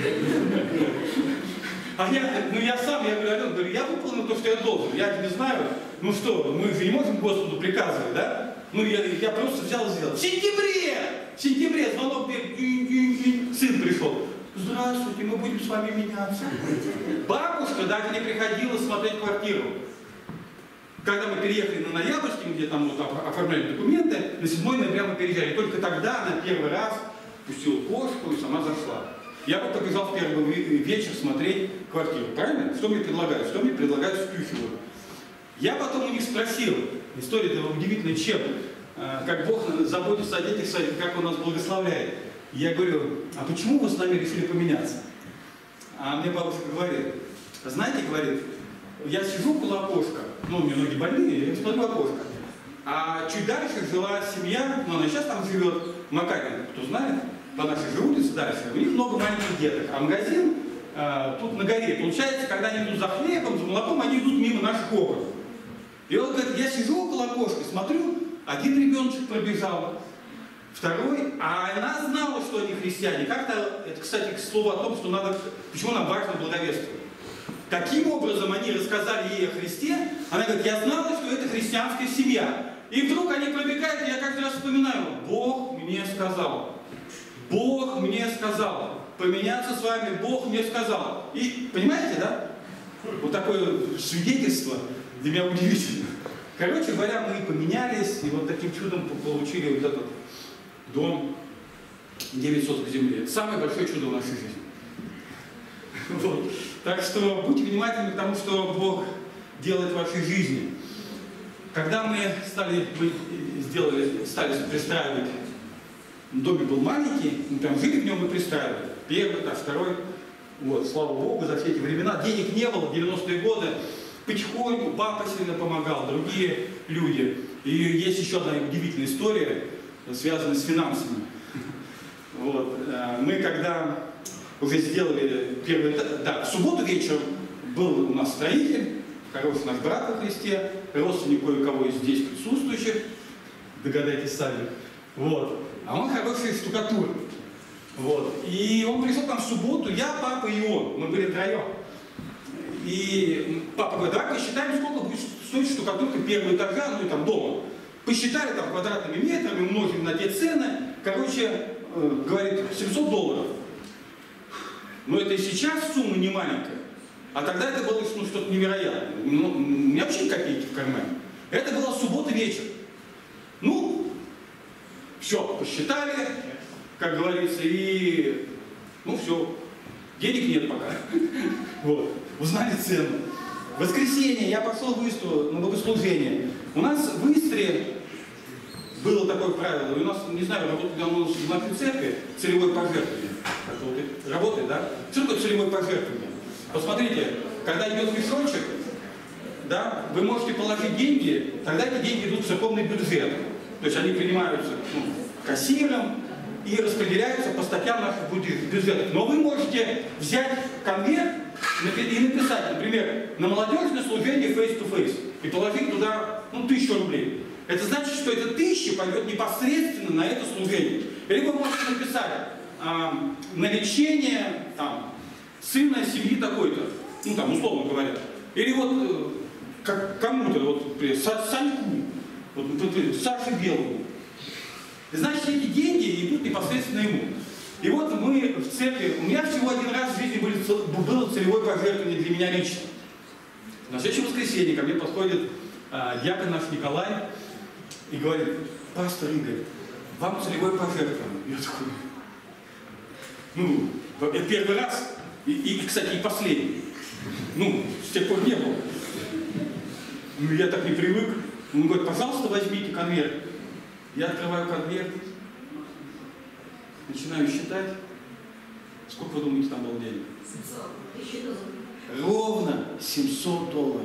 А я сам, я говорю, Алена, я выполнил то, что я должен. Я не знаю, ну что, мы же не можем Господу приказывать, да? Ну я просто взял и сделал. В сентябре звонок, сын пришел. Здравствуйте, мы будем с вами меняться. Бабушка даже не приходила смотреть квартиру. Когда мы переехали на Ноябрьский, где там вот оформляли документы, на 7 ноября мы переезжали. Только тогда она первый раз пустила кошку и сама зашла. Я вот побежал в первый вечер смотреть квартиру. Правильно? Что мне предлагают? Что мне предлагают, впихивают. Я потом у них спросил, история-то удивительная, чем, как Бог заботится о детях своих, как Он нас благословляет. Я говорю, а почему вы с нами решили поменяться? А мне бабушка говорит, знаете, говорит, я сижу около окошка, ну, у меня ноги больные, я смотрю окошко. А чуть дальше жила семья, ну, она сейчас там живет, Макарина, кто знает, по нашей же улице дальше, у них много маленьких деток, а магазин тут на горе. Получается, когда они идут за хлебом, за молоком, они идут мимо наших окон. И он говорит, я сижу около окошка, смотрю, один ребеночек пробежал, второй, а она знала, что они христиане. Как-то, это, кстати, к слову о том, что надо, почему нам важно благовествовать. Каким образом они рассказали ей о Христе? Она говорит, я знала, что это христианская семья. И вдруг они пробегают, и я каждый раз вспоминаю, Бог мне сказал, поменяться с вами, Бог мне сказал. И, понимаете, да? Вот такое свидетельство для меня удивительно. Короче говоря, мы поменялись, и вот таким чудом получили вот этот дом. 9 соток земли. Это самое большое чудо в нашей жизни. Вот. Так что будьте внимательны к тому, что Бог делает в вашей жизни. Когда мы стали пристраивать, домик был маленький, мы там жили в нем и пристраивали. Первый, второй. Вот, слава Богу, за все эти времена. Денег не было, в 90-е годы. Потихоньку папа сильно помогал, другие люди. И есть еще одна удивительная история, связанная с финансами. Вот. Мы когда уже сделали первый этап, да, в субботу вечером был у нас строитель, хороший наш брат во Христе, родственник кое-кого из здесь присутствующих, догадайтесь сами. Вот. А он хороший штукатур. Вот. И он пришел к нам в субботу, я, папа и он. Мы были втроем. И папа говорит, давай посчитаем, сколько будет стоить штукатурка первого этажа, ну и там дома. Посчитали там квадратными метрами, умножили на те цены. Короче, говорит, $700. Но это и сейчас сумма не маленькая. А тогда это было что-то невероятное. Ну, у меня вообще копейки в кармане. Это была суббота вечер. Ну, все, посчитали, как говорится, и, ну все, денег нет пока. Вот, узнали цену. В воскресенье я пошел в Истру на богослужение. У нас в Истре было такое правило, и у нас, не знаю, работает ли оно в нашей церкви, целевое пожертвование. Работает, да? Что такое целевое пожертвование? Посмотрите, когда идет мешочек, да, вы можете положить деньги, тогда эти деньги идут в церковный бюджет. То есть они принимаются кассиром и распределяются по статьям наших бюджетов. Но вы можете взять конверт и написать, например, на молодежное служение face-to-face и положить туда 1000 рублей. Это значит, что эта 1000 пойдет непосредственно на это служение. Или вы можете написать на лечение там, сына семьи такой-то, ну там условно говоря. Или вот кому-то, вот, Саньку, вот, Саше Белому. Значит, эти деньги идут непосредственно ему. И вот мы в церкви, у меня всего один раз в жизни было целевое пожертвование для меня лично. На следующее воскресенье ко мне подходит диакон наш Николай и говорит, пастор Игорь, вам целевое пожертвование. Я такой, это первый раз, и, кстати, и последний. С тех пор не было. Я так не привык. Он говорит, пожалуйста, возьмите конверт. Я открываю конверт, начинаю считать. Сколько вы думаете, там было денег? 700 000 $. Ровно $700.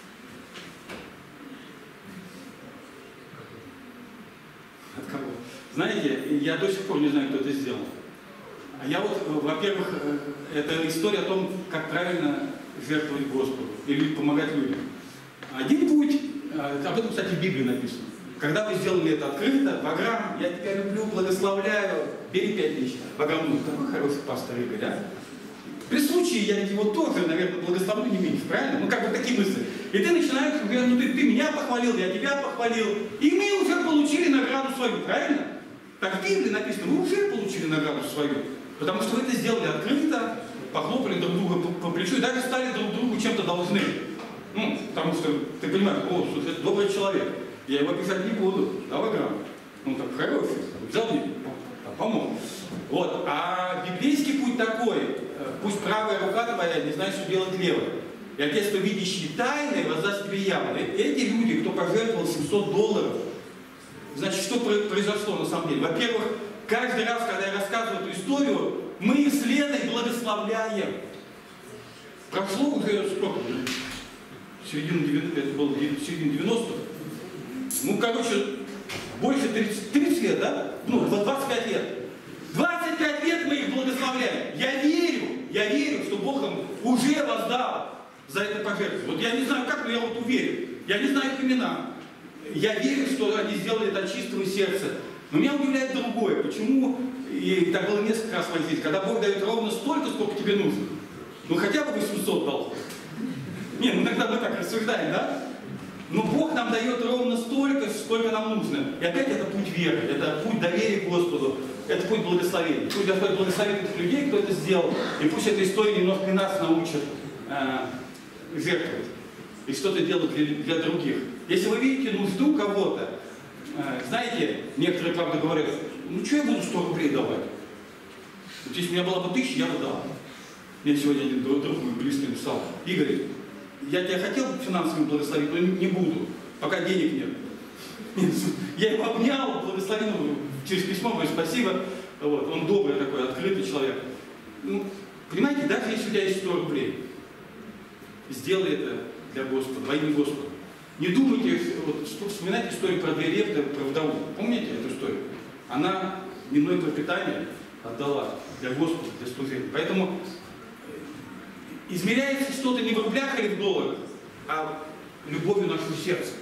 От кого? Знаете, я до сих пор не знаю, кто это сделал. Я вот, во-первых, это история о том, как правильно жертвовать Господу или помогать людям. Один путь, об этом, кстати, в Библии написано. Когда вы сделали это открыто, Ваграм, я тебя люблю, благословляю, бери 5000. Ваграм думает, какой хороший пастор Игорь, да? При случае я его тоже, наверное, благословлю не меньше, правильно? Как бы такие мысли. И ты начинаешь говорить, ты меня похвалил, я тебя похвалил. И мы уже получили награду свою, правильно? Так в Библии написано, вы уже получили награду свою. Потому что вы это сделали открыто, похлопали друг друга по плечу и даже стали друг другу чем-то должны. Потому что ты понимаешь, что это добрый человек. Я его обижать не буду, да, Ваграм? Так хороший, взял мне, помог. Вот. А библейский путь такой, пусть правая рука твоя не знает, что делать левая. И Отец, кто видящий тайны, воздаст тебе явно. Эти люди, кто пожертвовал $700, значит, что произошло на самом деле? Во-первых, каждый раз, когда я рассказываю эту историю, мы их с Леной благословляем. Прошло уже сколько? Это было середина 90-х. Больше 30 лет, да? 25 лет. 25 лет мы их благословляем. Я верю, что Бог им уже воздал за это пожертвование. Вот я не знаю как, но я вот уверен. Я не знаю их имена. Я верю, что они сделали это от чистого сердца. Но меня удивляет другое. Почему, и так было несколько раз в моей жизни, когда Бог дает ровно столько, сколько тебе нужно. Хотя бы 800 дал. Иногда мы так рассуждаем, да? Но Бог нам дает ровно столько, сколько нам нужно. И опять это путь веры, это путь доверия к Господу, это путь благословения. Пусть Господь благословит этих людей, кто это сделал, и пусть эта история немножко и нас научит жертвовать и что-то делать для других. Если вы видите нужду кого-то, знаете, некоторые, правда, говорят, что я буду 100 рублей давать? Вот если у меня была бы 1000, я бы дал. Мне сегодня один друг мой близкий написал: Игорь, я тебя хотел финансово благословить, но не буду, пока денег нет. Я его обнял, благословил через письмо, говорю, спасибо. Вот. Он добрый такой, открытый человек. Ну, понимаете, даже если у тебя есть 100 рублей, сделай это для Господа, во имя Господа. Не думайте, вот, вспоминайте историю про 2 репты, про вдову. Помните эту историю? Она дневное пропитание отдала для Господа, для служения. Поэтому измеряется что-то не в рублях или в долларах, а любовью нашего сердца.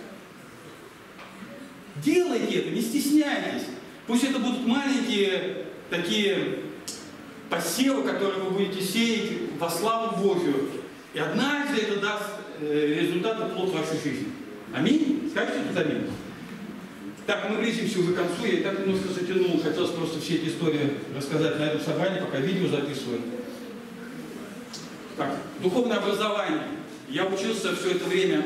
Делайте это, не стесняйтесь. Пусть это будут маленькие такие посевы, которые вы будете сеять во славу Божию. И однажды это даст результат и плод вашей жизни. Аминь? Скажите тут аминь. Так, мы близимся уже к концу. Я и так немножко затянул. Хотелось просто все эти истории рассказать на этом собрании, пока видео записываю. Так, духовное образование. Я учился все это время,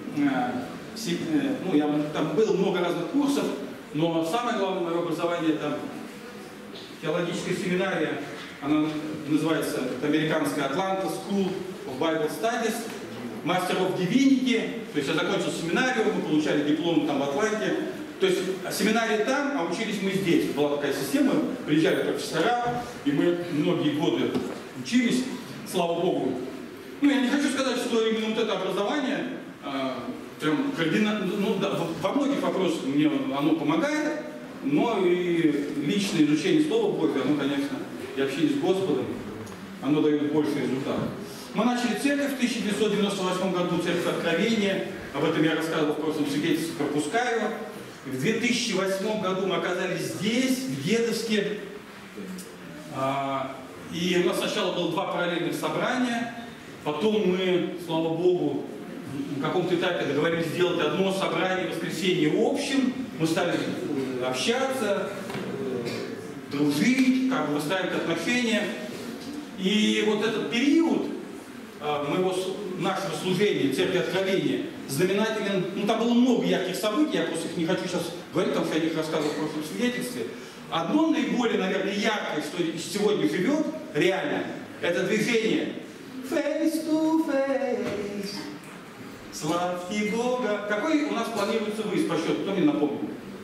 там было много разных курсов, но самое главное мое образование — это теологическая семинария. Она называется американская Atlanta School of Bible Studies, Master of Divinity. То есть я закончил семинарию, мы получали диплом там в Атланте. То есть семинария там, а учились мы здесь. Была такая система, приезжали профессора, и мы многие годы учились, слава Богу. Ну, я не хочу сказать, что именно вот это образование прям кардинально, во многих вопросах мне оно помогает, но и личное изучение Слова Божьего, оно, конечно, и общение с Господом, оно дает больше результатов. Мы начали церковь в 1998 году, церковь Откровения, об этом я рассказывал в прошлом свидетельстве, пропускаю. В 2008 году мы оказались здесь, в Дедовске, и у нас сначала было 2 параллельных собрания, потом мы, слава Богу, на каком-то этапе договорились сделать одно собрание в воскресенье общим, мы стали общаться, дружить, как бы выстраивать отношения. И вот этот период нашего служения, Церкви Откровения, знаменателен. Там было много ярких событий, я просто их не хочу сейчас говорить, потому что я о них рассказывал в прошлом свидетельстве. Одно наиболее, наверное, яркое, что сегодня живет, реально, это движение face to face. Славьте Бога. Какой у нас планируется выезд по счету? Кто мне напомнит?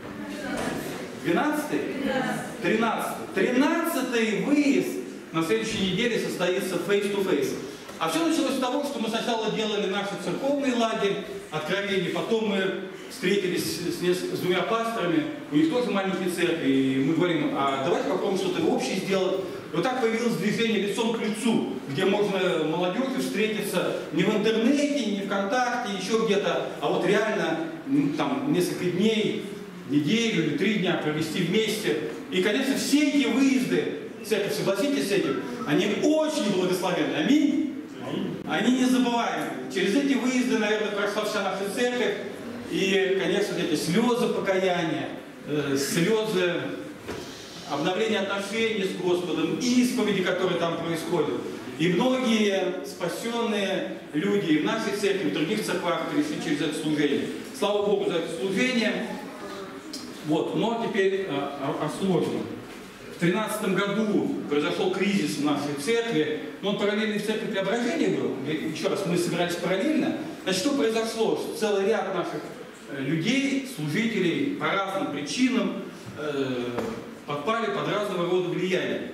12-й? 13-й. 13-й выезд на следующей неделе состоится face to face. А все началось с того, что мы сначала делали наш церковный лагерь Откровений, потом мы встретились с 2 пасторами, у них тоже маленькие церкви, и мы говорим, а давайте попробуем что-то общее сделать. И вот так появилось движение лицом к лицу, где можно молодежи встретиться не в интернете, не ВКонтакте, еще где-то, а вот реально там несколько дней, неделю или 3 дня провести вместе. И, конечно, все эти выезды, церковь, согласитесь с этим, они очень благословенны. Аминь. Они незабываемы. Через эти выезды, наверное, прошла вся наша церковь. И, конечно, эти слезы покаяния, слезы обновления отношений с Господом, исповеди, которые там происходят. И многие спасенные люди и в нашей церкви, в других церквах перешли через это служение. Слава Богу за это служение. Вот. Но теперь о сложном. В 2013 году произошел кризис в нашей церкви, но он параллельный в церкви Преображения был. Еще раз, мы собирались параллельно. Значит, что произошло? Целый ряд наших людей, служителей по разным причинам подпали под разного рода влияния.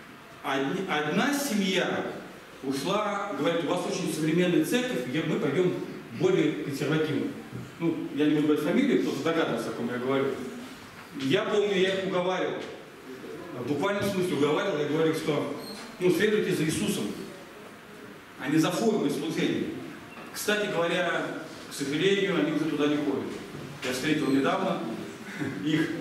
Одна семья ушла, говорит, у вас очень современная церковь, где мы пойдем более консервативно. Ну, я не буду говорить фамилию, кто-то догадывается, о ком я говорю. Я помню, я их уговаривал. В буквальном смысле уговаривал, я говорю, что следуйте за Иисусом, а не за формой служения. Кстати говоря, к сожалению, они уже туда не ходят. Я встретил недавно их,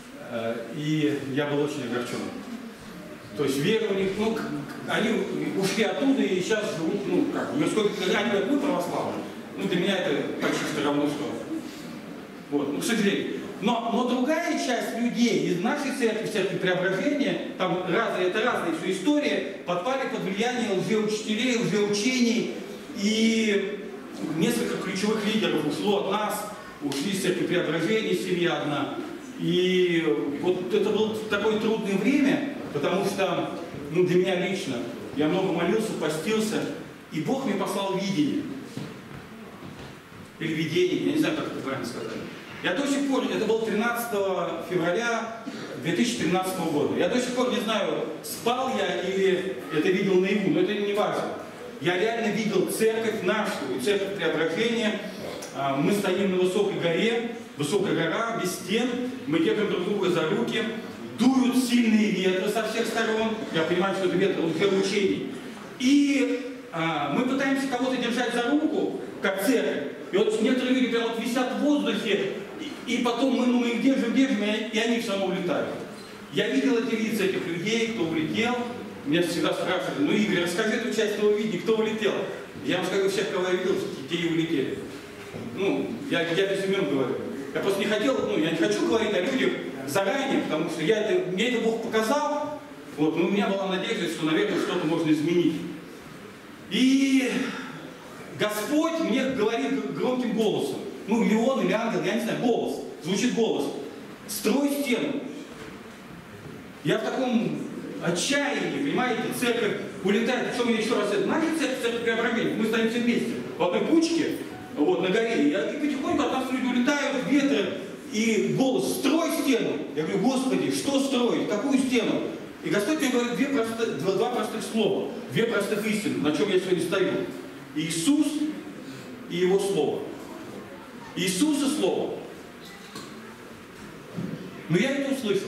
и я был очень огорчен. То есть вера у них, они ушли оттуда и сейчас живут, они говорят, мы православные. Для меня это почти все равно, что. Вот, к сожалению. Но другая часть людей из нашей церкви Преображения, там это разные все истории, подпали под влияние лжеучителей, лжеучений, и несколько ключевых лидеров ушло от нас, ушли из церкви Преображения, семья одна. И вот это было такое трудное время, потому что ну, для меня лично, я много молился, постился, и Бог мне послал видение. Или видение, я не знаю, как это правильно сказать. Я до сих пор, это было 13 февраля 2013 года. Я до сих пор не знаю, спал я или это видел наяву, но это не важно. Я реально видел церковь нашу, церковь Преображения. Мы стоим на высокой горе, высокая гора, без стен, мы держим друг друга за руки, дуют сильные ветры со всех сторон. Я понимаю, что это ветер учений. И мы пытаемся кого-то держать за руку, как церковь. И вот некоторые люди прям вот висят в воздухе, и потом мы их держим, и они все равно улетают. Я видел эти лица этих людей, кто улетел. Меня всегда спрашивали: ну, Игорь, расскажи эту часть того видения, кто улетел. Я вам скажу, всех, кого я видел, те и улетели. Ну, я без имен говорю. Я просто не хотел, я не хочу говорить о людях заранее, потому что мне это Бог показал, вот, но у меня была надежда, что, наверное, что-то можно изменить. И Господь мне говорит громким голосом, или он, или ангел, я не знаю, голос, звучит голос: строй стену. Я в таком отчаянии, понимаете, церковь улетает. Причем я еще раз это, наша церковь Преображения, мы стоим все вместе в одной кучке, вот, на горе, и потихоньку от нас люди улетают, ветры, и голос: строй стену. Я говорю: Господи, что строить, какую стену? И Господь мне говорит два простых слова, две простых истины, на чем я сегодня стою. Иисус и Его Слово. Иисус и Слово. Но я это услышал.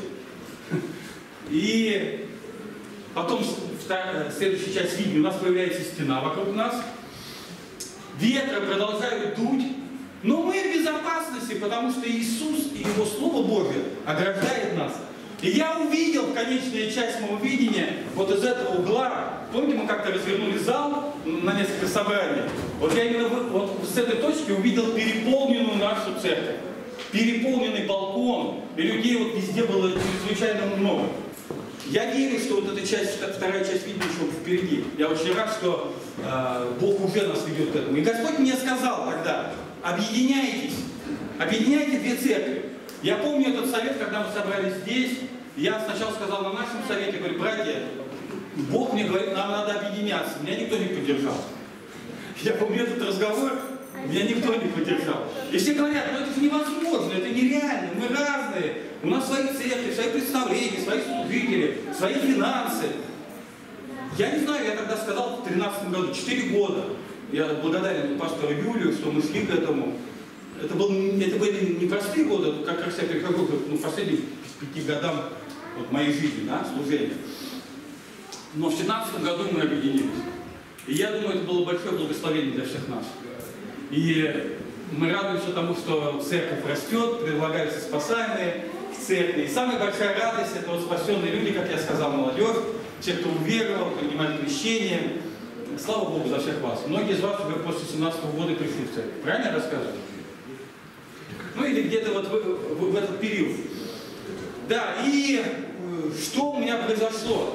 И потом следующая часть видео, у нас появляется стена вокруг нас. Ветры продолжают дуть. Но мы в безопасности, потому что Иисус и Его Слово Божие ограждает нас. И я увидел конечная часть моего видения вот из этого угла. Помните, мы как-то развернули зал на несколько собраний? Вот я именно вот с этой точки увидел переполненную нашу церковь. Переполненный балкон. И людей вот везде было чрезвычайно много. Я верю, что вот эта часть, вторая часть видения еще впереди. Я очень рад, что Бог уже нас ведет к этому. И Господь мне сказал тогда: объединяйтесь. Объединяйте две церкви. Я помню этот совет, когда мы собрались здесь. Я сначала сказал на нашем совете, говорю: братья, Бог мне говорит, нам надо объединяться. Меня никто не поддержал. Я помню этот разговор, меня никто не поддержал. И все говорят: ну это же невозможно, это нереально, мы разные. У нас свои церкви, свои представления, свои служители, свои финансы. Я не знаю, я тогда сказал в 2013 году, 4 года. Я благодарен пастору Юлию, что мы шли к этому. Это были непростые годы, как раз я прихожу к последним 5 годам вот, моей жизни, служения. Но в 2017 году мы объединились. И я думаю, это было большое благословение для всех нас. И мы радуемся тому, что церковь растет, предлагаются спасаемые в церкви. И самая большая радость — это вот спасенные люди, как я сказал, молодежь, те, кто уверовал, принимали крещение. Слава Богу за всех вас. Многие из вас уже после 17 года пришли в церковь. Правильно я рассказываю? Ну или где-то вот в этот период. Да, и что у меня произошло?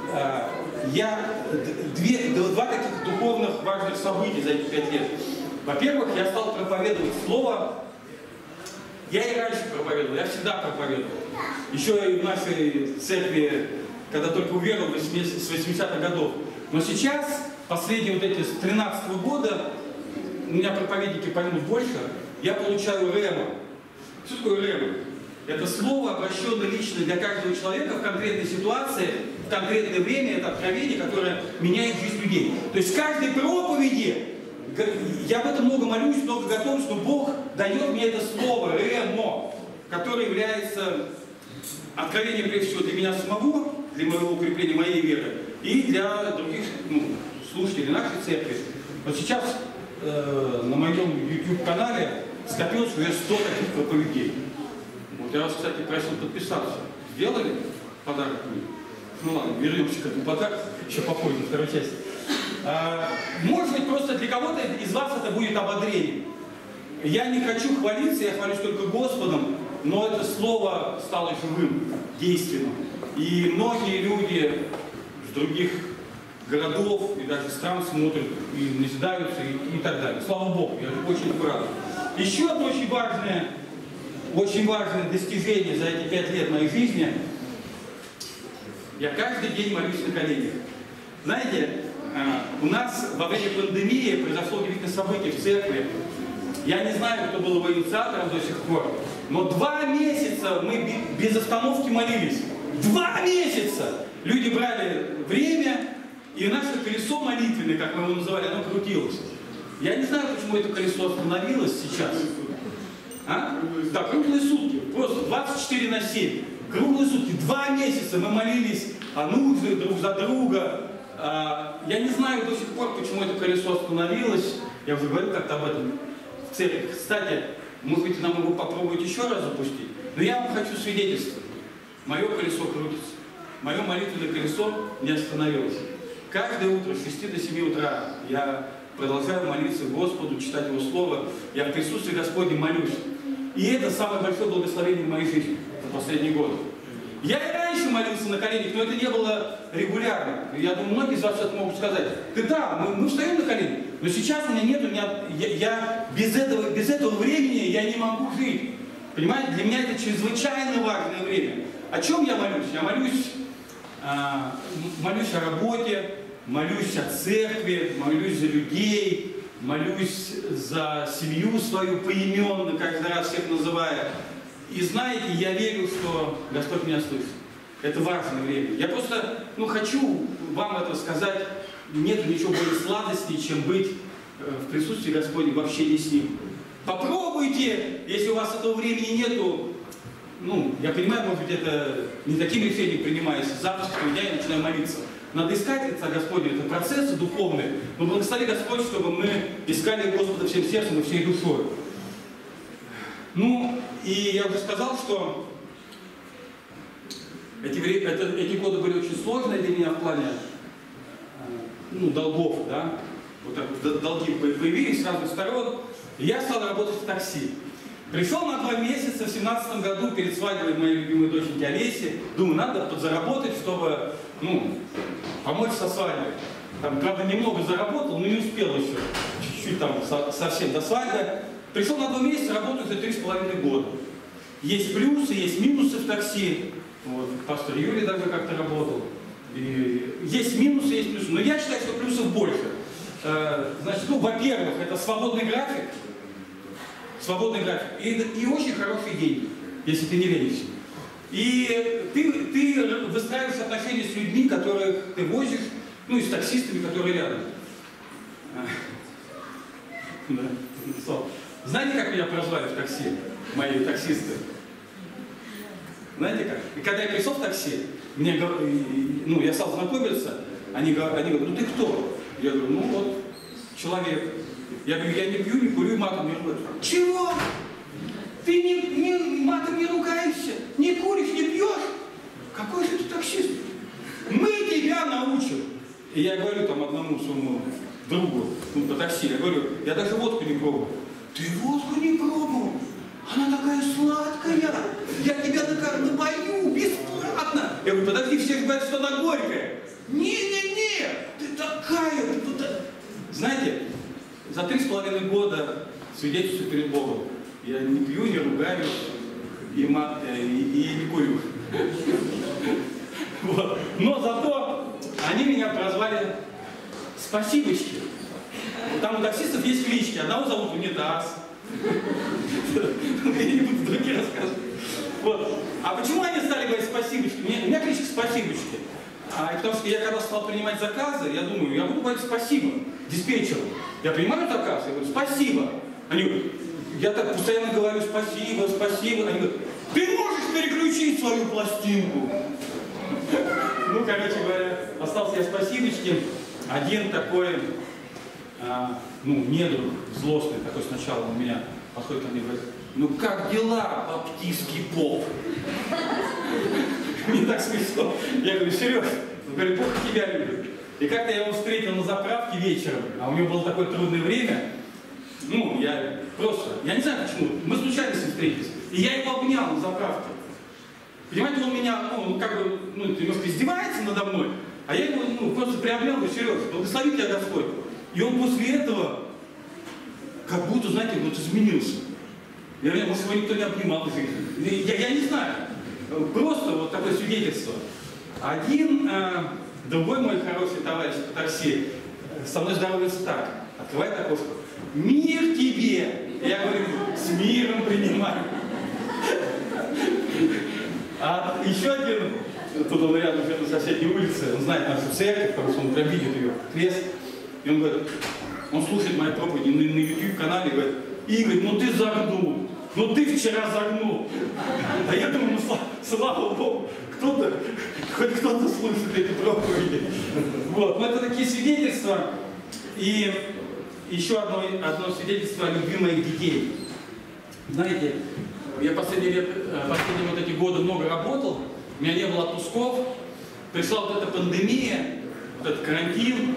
Два таких духовных важных события за эти 5 лет. Во-первых, я стал проповедовать Слово. Я и раньше проповедовал, я всегда проповедовал. Еще и в нашей церкви, когда только уверовал, с 80-х годов. Но сейчас, последние вот эти с 13 года, у меня проповедники поймут больше, я получаю рема. Что такое рема? Это слово, обращенное лично для каждого человека в конкретной ситуации, в конкретное время, это откровение, которое меняет жизнь людей. То есть в каждой проповеди, я об этом много молюсь, много готов, что Бог дает мне это слово, ремо, которое является откровением, прежде всего, для меня самого, для моего укрепления моей веры, и для других слушателей нашей церкви. Вот сейчас на моем YouTube-канале скопилось уже 100 таких проповедей. Вот я вас, кстати, просил подписаться. Сделали подарок мне? Ну ладно, вернемся к этому подарку, еще попозже, на второй части. Может быть, просто для кого-то из вас это будет ободрение. Я не хочу хвалиться, я хвалюсь только Господом, но это слово стало живым, действенным. И многие люди с других городов и даже стран смотрят и назидаются и так далее. Слава Богу, я очень рад. Еще одно очень важное достижение за эти 5 лет моей жизни. Я каждый день молюсь на коленях. Знаете, у нас во время пандемии произошло удивительное событие в церкви. Я не знаю, кто был его инициатором до сих пор, но 2 месяца мы без остановки молились. 2 месяца! Люди брали время, и наше колесо молитвенное, как мы его называли, оно крутилось. Я не знаю, почему это колесо остановилось сейчас. Да, круглые сутки, просто 24/7. Круглые сутки, 2 месяца мы молились о нуждах друг за друга. Я не знаю до сих пор, почему это колесо остановилось. Я уже говорил как-то об этом в церкви. Кстати, может быть, нам его попробовать еще раз запустить. Но я вам хочу свидетельствовать. Мое колесо крутится. Мое молитвенное колесо не остановилось. Каждое утро с 6 до 7 утра я продолжаю молиться Господу, читать Его Слово. Я в присутствии Господнем молюсь. И это самое большое благословение в моей жизни за последние годы. Я и раньше молился на коленях, но это не было регулярно. Я думаю, многие из вас это могут сказать. Да, мы встаем на колени, но сейчас у меня нету, я без этого времени я не могу жить. Понимаете, для меня это чрезвычайно важное время. О чем я молюсь? Я молюсь о работе, молюсь о церкви, молюсь за людей, молюсь за семью свою поименно, каждый раз всех называя. И знаете, я верю, что Господь меня слышит. Это важное время. Я просто хочу вам это сказать. Нет ничего более сладостнее, чем быть в присутствии Господня, в общении с Ним. Попробуйте, если у вас этого времени нету. Я понимаю, может быть, это не таким решением принимается. С завтрашнего дня я начинаю молиться. Надо искать лица Господня, это процессы духовные. Но благослови Господь, чтобы мы искали Господа всем сердцем и всей душой. И я уже сказал, что эти годы были очень сложные для меня в плане долгов, да. Вот так вот долги появились с разных сторон. И я стал работать в такси. Пришел на 2 месяца в 2017 году перед свадьбой моей любимой доченьки Олеси. Думаю, надо подзаработать, чтобы, помочь со свадьбой. Там, правда, немного заработал, но не успел еще. Чуть-чуть там совсем до свадьбы. Пришел на 2 месяца, работаю за 3,5 года. Есть плюсы, есть минусы в такси. Вот, пастор Юрий даже как-то работал. И есть минусы, есть плюсы. Но я считаю, что плюсов больше. Значит, во-первых, это свободный график. Свободный график. И очень хорошие деньги, если ты не ленишься. И ты выстраиваешь отношения с людьми, которых ты возишь, и с таксистами, которые рядом. Знаете, как меня прозвали в такси, мои таксисты? Знаете как? И когда я пришел в такси, я стал знакомиться, они говорят, ты кто? Я говорю, человек. Я говорю, я не пью, не курю, матом не ругаюсь. Чего? Ты матом не ругаешься, не куришь, не пьешь? Какой же ты таксист? Мы тебя научим. И я говорю одному своему другу по такси, я говорю, я даже водку не пробовал. Ты водку не пробовал? Она такая сладкая. Я тебя напою бесплатно. Я говорю, подожди, все говорят, что она горькая. Не-не-не, ты такая. Знаете, за 3,5 года свидетельствую перед Богом. Я не пью, не ругаюсь и не курю. Вот. Но зато они меня прозвали Спасибочки. Там у таксистов есть клички. Одного зовут Унитаз. Я не буду другие рассказывать. Вот. А почему они стали говорить Спасибочки? У меня кличка Спасибочки. Потому что я когда стал принимать заказы, я думаю, я буду говорить спасибо диспетчеру. Я принимаю заказ, я говорю, спасибо. Они говорят, я так постоянно говорю спасибо, спасибо. Они говорят, ты можешь переключить свою пластинку? Короче говоря, остался я Спасибочкин. Один такой, недруг злостный, такой сначала у меня подходит ко мне и говорит, как дела, баптистский поп? Мне так смешно. Я говорю, Сереж, он говорит, Бог тебя любит. И как-то я его встретил на заправке вечером, а у него было такое трудное время. Я не знаю почему, мы случайно с ним встретились. И я его обнял на заправке. Понимаете, он меня, немножко издевается надо мной, а я его, просто приобнял, говорю, Сереж, благослови тебя Господь. И он после этого, как будто, знаете, изменился. Я говорю, может, его никто не обнимал в жизни. Я не знаю. Просто такое свидетельство. Один, другой мой хороший товарищ по такси со мной здоровается так, открывает окошко. Мир тебе! Я говорю, с миром принимай. А еще один, тут он рядом живет на соседней улице, он знает нашу церковь, потому что он прям видит ее, крест. И он говорит, он слушает мои проповеди на YouTube-канале и говорит, Игорь, ну ты загнул, ну ты вчера загнул. А я думаю, ну слава Богу, хоть кто-то слушает эти проповеди. Вот, но это такие свидетельства. И еще одно свидетельство о любви моих детей. Знаете, я последние вот эти годы много работал, у меня не было отпусков, пришла вот эта пандемия, вот этот карантин,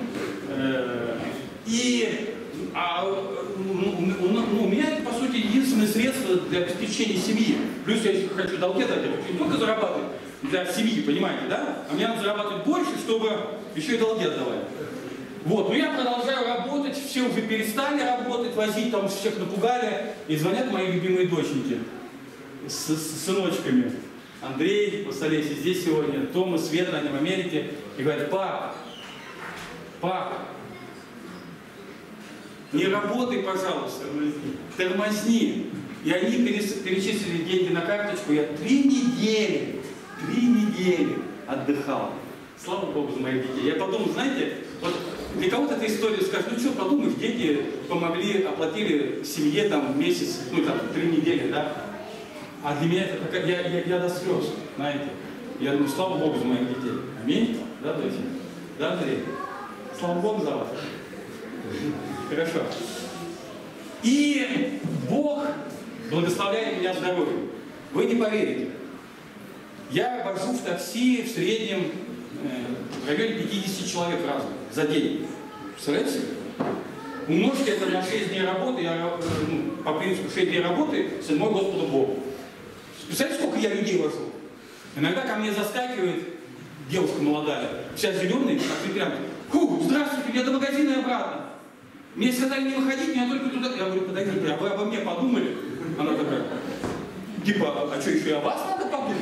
у меня это, по сути, единственное средство для обеспечения семьи. Плюс я еще хочу долги дать, я хочу не только зарабатывать для семьи, понимаете, да? А мне надо зарабатывать больше, чтобы еще и долги отдавать. Вот, но я продолжаю работать, все уже перестали работать, возить, там всех напугали, и звонят мои любимые доченьки с сыночками. Андрей, Олеся здесь сегодня, Тома, Света, они в Америке, и говорят, папа, не работай, пожалуйста, тормозни. И они перечислили деньги на карточку, я 3 недели отдыхал. Слава Богу за моих детей. Я подумал, знаете, вот для кого-то эта история скажет, ну что, подумаешь, дети помогли, оплатили семье там месяц, ну там 3 недели, да? А для меня это такая, я до слез, знаете. Я думаю, слава Богу за моих детей. Аминь? Да, дочь? Да, Андрей? Слава Богу за вас. Хорошо. И Бог благословляет меня здоровьем. Вы не поверите. Я вожу в такси в среднем в районе 50 человек разных за день. Представляете себе? Умножьте это на 6 дней работы, я по принципу 6 дней работы, 7-й Господу Богу. Представляете, сколько я людей вожу? Иногда ко мне заскакивает девушка молодая, вся зеленая, как прям, здравствуйте, мне до магазина и обратно. Мне сказали не выходить, меня только туда. Я говорю, подождите, а вы обо мне подумали? Она такая, типа, а что, еще и о вас надо подумать?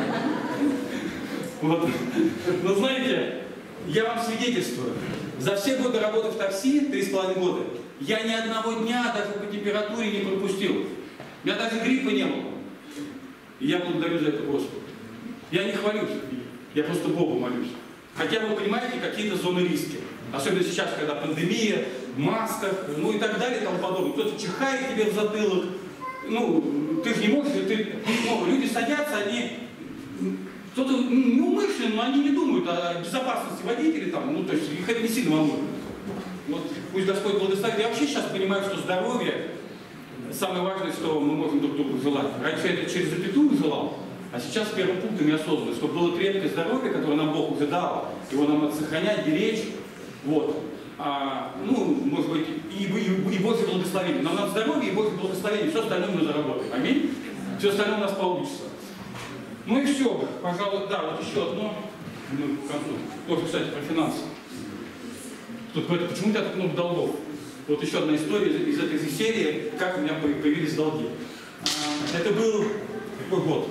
Вот. Но знаете, я вам свидетельствую, за все годы работы в такси, 3,5 года, я ни одного дня даже по температуре не пропустил. У меня даже гриппа не было. И я благодарю за это Господу. Я не хвалюсь, я просто Богу молюсь. Хотя вы понимаете, какие-то зоны риска. Особенно сейчас, когда пандемия, в масках, ну и так далее, и тому подобное. Кто-то чихает тебе в затылок. Ну, ты же не можешь, люди садятся, они, кто-то неумышленно, но они не думают о безопасности водителей, там, ну, то есть их это не сильно волнует. Вот, пусть Господь благословит. Я вообще сейчас понимаю, что здоровье самое важное, что мы можем друг другу желать. Раньше я это через запятую желал, а сейчас первым пунктом я осознанно, чтобы было крепкое здоровье, которое нам Бог уже дал, его нам надо сохранять, беречь. Вот. Может быть, и Божье благословение. Нам надо здоровье и Божье благословение. Все остальное мы заработаем. Аминь. Все остальное у нас получится. Ну и все. Пожалуй, да, вот еще одно. К концу. Тоже, кстати, про финансы. Почему у тебя так много долгов? Вот еще одна история из этой серии, как у меня появились долги. Это был какой год?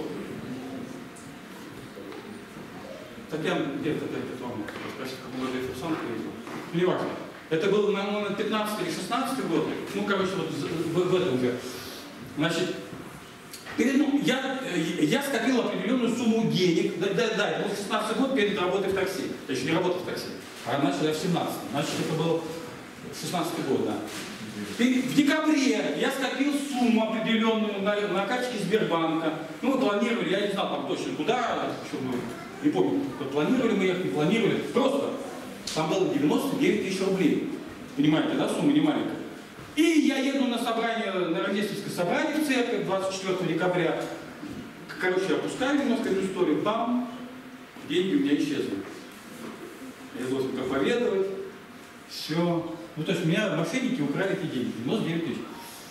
Татьяна, где-то вам спросить, как году я сам приехал. Ну, не важно. Это был, наверное, 15 или 16 год. Ну, короче, вот в этом уже. Значит, я скопил определенную сумму денег. Да, это был 16 год перед работой в такси. Я еще не работал в такси. А начал я в 17. Значит, это был 16 год, да. В декабре я скопил сумму определенную на карточке Сбербанка. Ну, мы планировали, я не знал там точно куда, не помню, планировали мы ехать, не планировали. Просто там было 99 тысяч рублей. Понимаете, да, сумма не маленькая. И я еду на собрание, на рождественское собрание в церковь 24 декабря. Короче, я опускаю немножко эту историю, там деньги у меня исчезли. Я должен проповедовать. Все. Ну, то есть у меня мошенники украли эти деньги, 99 тысяч.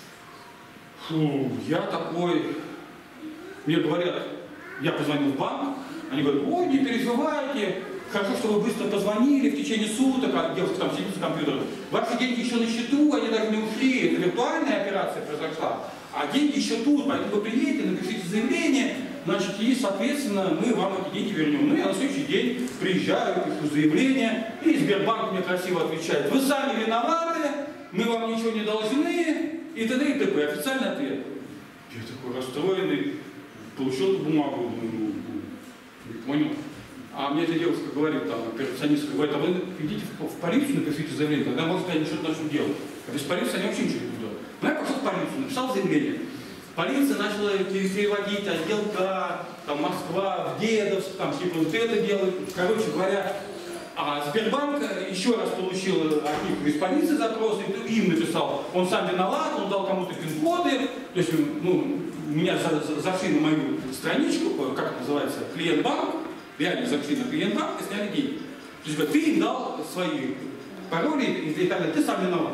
Я такой, мне говорят, я позвонил в банк, они говорят, ой, не переживайте, хорошо, что вы быстро позвонили в течение суток, а девушка там сидит за компьютером. Ваши деньги еще на счету, они даже не ушли, это виртуальная операция произошла, а деньги еще тут, поэтому вы приедете, напишите заявление, значит, и, соответственно, мы вам эти деньги вернем. Ну, я на следующий день приезжаю, пишу заявление, и Сбербанк мне красиво отвечает: вы сами виноваты, мы вам ничего не должны, и т.д. и т.п. Официальный ответ. Я такой расстроенный, получил эту бумагу, думаю, не понял. А мне эта девушка говорит, там, операционистка, говорит: а вы идите в полицию, напишите заявление, тогда, может, они что-то начнут делать. А без полиции они вообще ничего не будут делать. Ну, я пошел в полицию, написал заявление. Полиция начала переводить отдел К, там, Москва, в Дедовск, там, типа, вот это делают. Короче говоря, а Сбербанк еще раз получил от них из полиции запрос, и им написал: он сам виноват, он дал кому-то пин-коды, то есть, ну, меня зашли на мою страничку, как это называется, клиент-банк, реально зашли на клиент-банк и сняли деньги. То есть, говорят, ты им дал свои пароли и так далее, ты сам виноват.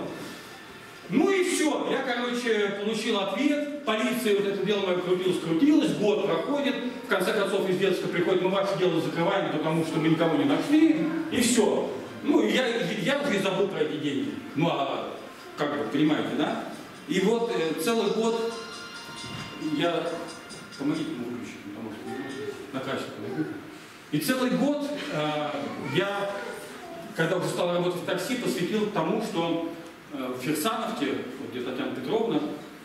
Ну и все, я, короче, получил ответ, полиция вот это дело мое крутилось, год проходит, в конце концов из Дедовска приходит: мы ваше дело закрываем, потому что мы никого не нашли, и все. Ну, я уже и забыл про эти деньги. Ну, а как бы, понимаете, да? И вот целый год я... Помогите ему выключить, потому что на красе подойду. И целый год я, когда уже стал работать в такси, посвятил тому, что в Фирсановке, вот где Татьяна Петровна,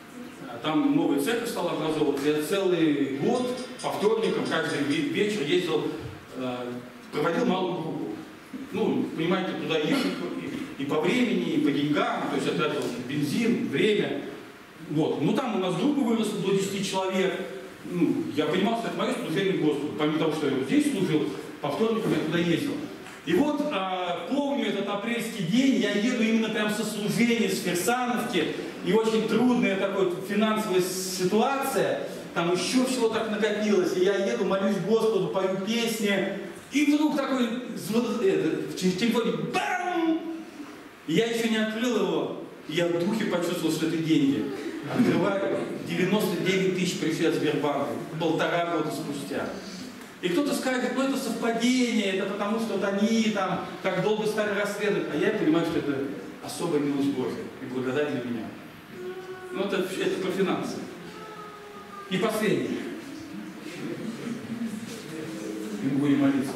там новая церковь стала образовываться. Я целый год по вторникам каждый вечер ездил, проводил малую группу. Ну, понимаете, туда ехать и по времени, и по деньгам, то есть я тратил бензин, время. Вот. Ну там у нас группа выросла до 10 человек. Ну, я понимал, что это мое служение Господу. Помимо того, что я вот здесь служил, по вторникам я туда ездил. И вот помню этот апрельский день, я еду именно прям со служения, с Фирсановки, и очень трудная такая финансовая ситуация, там еще всего так накопилось, и я еду, молюсь Господу, пою песни, и вдруг такой в телефоне бам! И я еще не открыл его, и я в духе почувствовал, что это деньги. Открываю, 99 тысяч пришли от Сбербанка, 1,5 года спустя. И кто-то скажет: ну это совпадение, это потому что вот они там так долго стали расследовать. А я понимаю, что это особая милость Божия и благодать для меня. Ну это про финансы. И последнее. И мы будем молиться.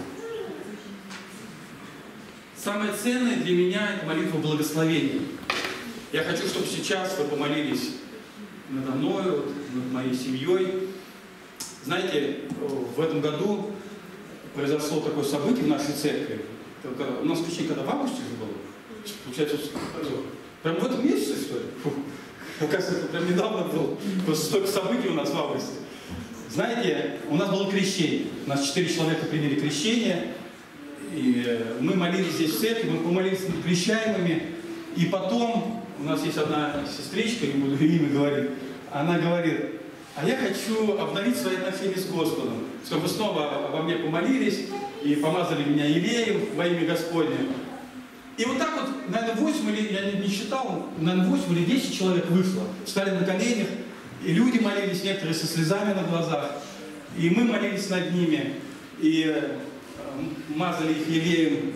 Самое ценное для меня — это молитва благословения. Я хочу, чтобы сейчас вы помолились надо мной, вот, над моей семьей. Знаете, в этом году произошло такое событие в нашей церкви. У нас крещение когда в августе же было. Получается, прям в этом месяце, что ли? Оказывается, это прям недавно было. Просто столько событий у нас в августе. Знаете, у нас было крещение. У нас 4 человека приняли крещение. И мы молились здесь в церкви, мы помолились над крещаемыми. И потом у нас есть одна сестричка, не буду ее имя говорить, она говорит: а я хочу обновить свои отношения с Господом, чтобы вы снова обо мне помолились и помазали меня елеем во имя Господне. И вот так вот, наверное, 8 или, я не считал, наверное, 8 или 10 человек вышло, встали на коленях, и люди молились, некоторые со слезами на глазах, и мы молились над ними, и мазали их елеем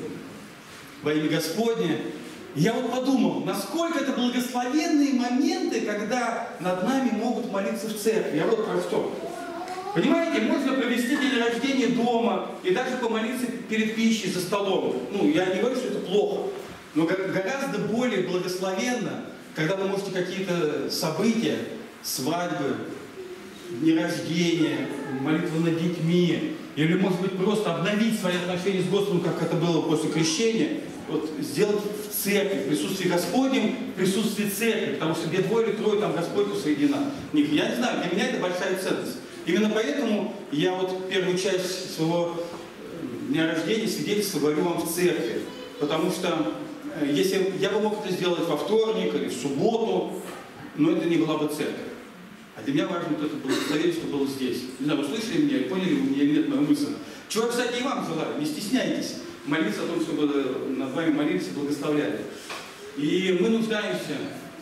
во имя Господне. Я вот подумал, насколько это благословенные моменты, когда над нами могут молиться в церкви. Я вот про что. Понимаете, можно провести день рождения дома и даже помолиться перед пищей за столом. Ну, я не говорю, что это плохо, но гораздо более благословенно, когда вы можете какие-то события, свадьбы, дни рождения, молитвы над детьми, или, может быть, просто обновить свои отношения с Господом, как это было после крещения, вот сделать в церкви, в присутствии Господнем, в присутствии церкви, потому что где 2 или 3, там Господь усоединен. Я не знаю, для меня это большая ценность. Именно поэтому я вот первую часть своего дня рождения, свидетельства говорю вам в церкви. Потому что если я бы мог это сделать во вторник или в субботу, но это не была бы церковь. А для меня важно вот это благословение, что было здесь. Не знаю, услышали меня и поняли вы меня или нет мою мысль. Чего, кстати, и вам желаю, не стесняйтесь молиться о том, чтобы над вами молились и благословляли. И мы нуждаемся.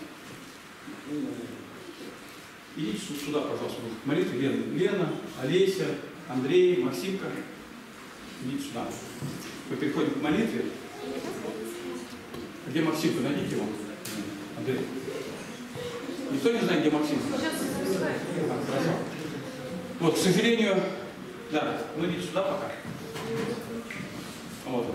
Идите сюда, пожалуйста, молитвы Лена, Олеся, Андрей, Максимка. Идите сюда. Мы переходим к молитве. Где Максимка? Найдите его. Андрей. Никто не знает, где Максимка? Хорошо. Вот, к сожалению, да, ну идите сюда пока. Вот.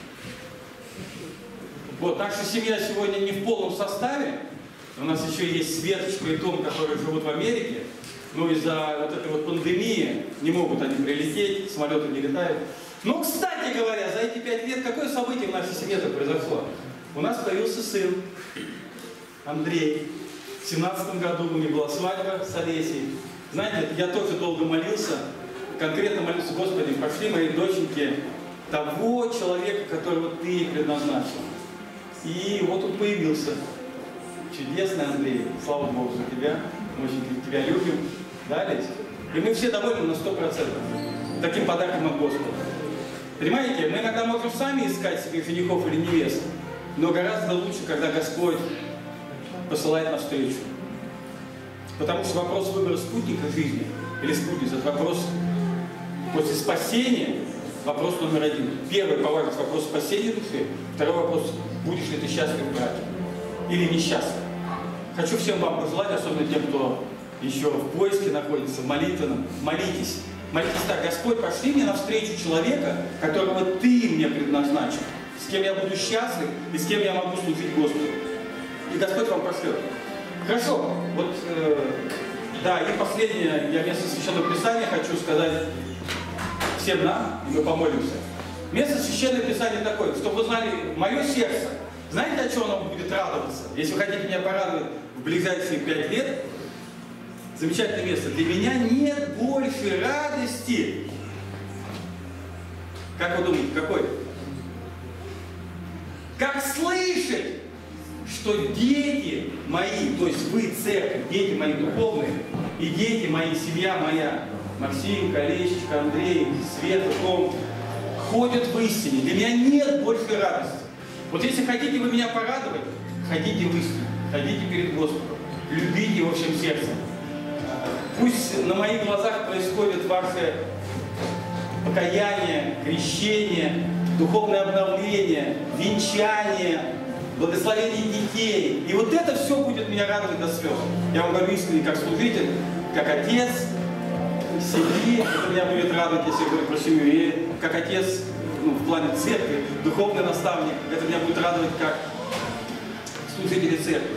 Вот, наша семья сегодня не в полном составе. У нас еще есть Светочка и Том, которые живут в Америке. Но из-за вот этой вот пандемии не могут они прилететь, самолеты не летают. Но, кстати говоря, за эти 5 лет какое событие в нашей семье-то произошло? У нас появился сын, Андрей. В 17 году у них была свадьба с Олесей. Знаете, я тоже долго молился, конкретно молился: Господи, пошли моей доченьке того человека, которого Ты ей предназначил. И вот он появился. Чудесный Андрей. Слава Богу за тебя. Мы очень тебя любим. Да, Олесь? И мы все довольны на 100%. Таким подарком от Господа. Понимаете, мы иногда можем сами искать себе женихов или невест, но гораздо лучше, когда Господь посылает навстречу. Потому что вопрос выбора спутника жизни или спутницы — это вопрос после спасения, вопрос номер 1. Первый по важности — вопрос спасения души. Второй вопрос — будешь ли ты счастлив в браке или несчастлив. Хочу всем вам пожелать, особенно тем, кто еще в поиске находится, молитвенном, молитесь. Молитесь так: Господь, пошли мне навстречу человека, которого Ты мне предназначил, с кем я буду счастлив и с кем я могу служить Господу. И Господь вам пошлет. Хорошо, вот, да, и последнее, я вместо Священного Писания хочу сказать всем нам, и мы помолимся. Место Священного Писания такое, чтобы вы знали мое сердце. Знаете, о чем оно будет радоваться? Если вы хотите меня порадовать в ближайшие 5 лет, замечательное место. Для меня нет большей радости. Как вы думаете, какой? Как слышать, что дети мои, то есть вы, церковь, дети мои духовные, и дети мои, семья моя, Максим, Колечечка, Андрей, Света, Том, ходят в истине. Для меня нет большей радости. Вот если хотите вы меня порадовать, ходите в истину, ходите перед Господом, любите Его всем сердцем. Пусть на моих глазах происходит ваше покаяние, крещение, духовное обновление, венчание, благословение детей. И вот это все будет меня радовать до слез. Я вам говорю искренне, как служитель, как отец семьи. Это меня будет радовать, если я говорю про семью. И как отец, в плане церкви, духовный наставник. Это меня будет радовать как служители церкви.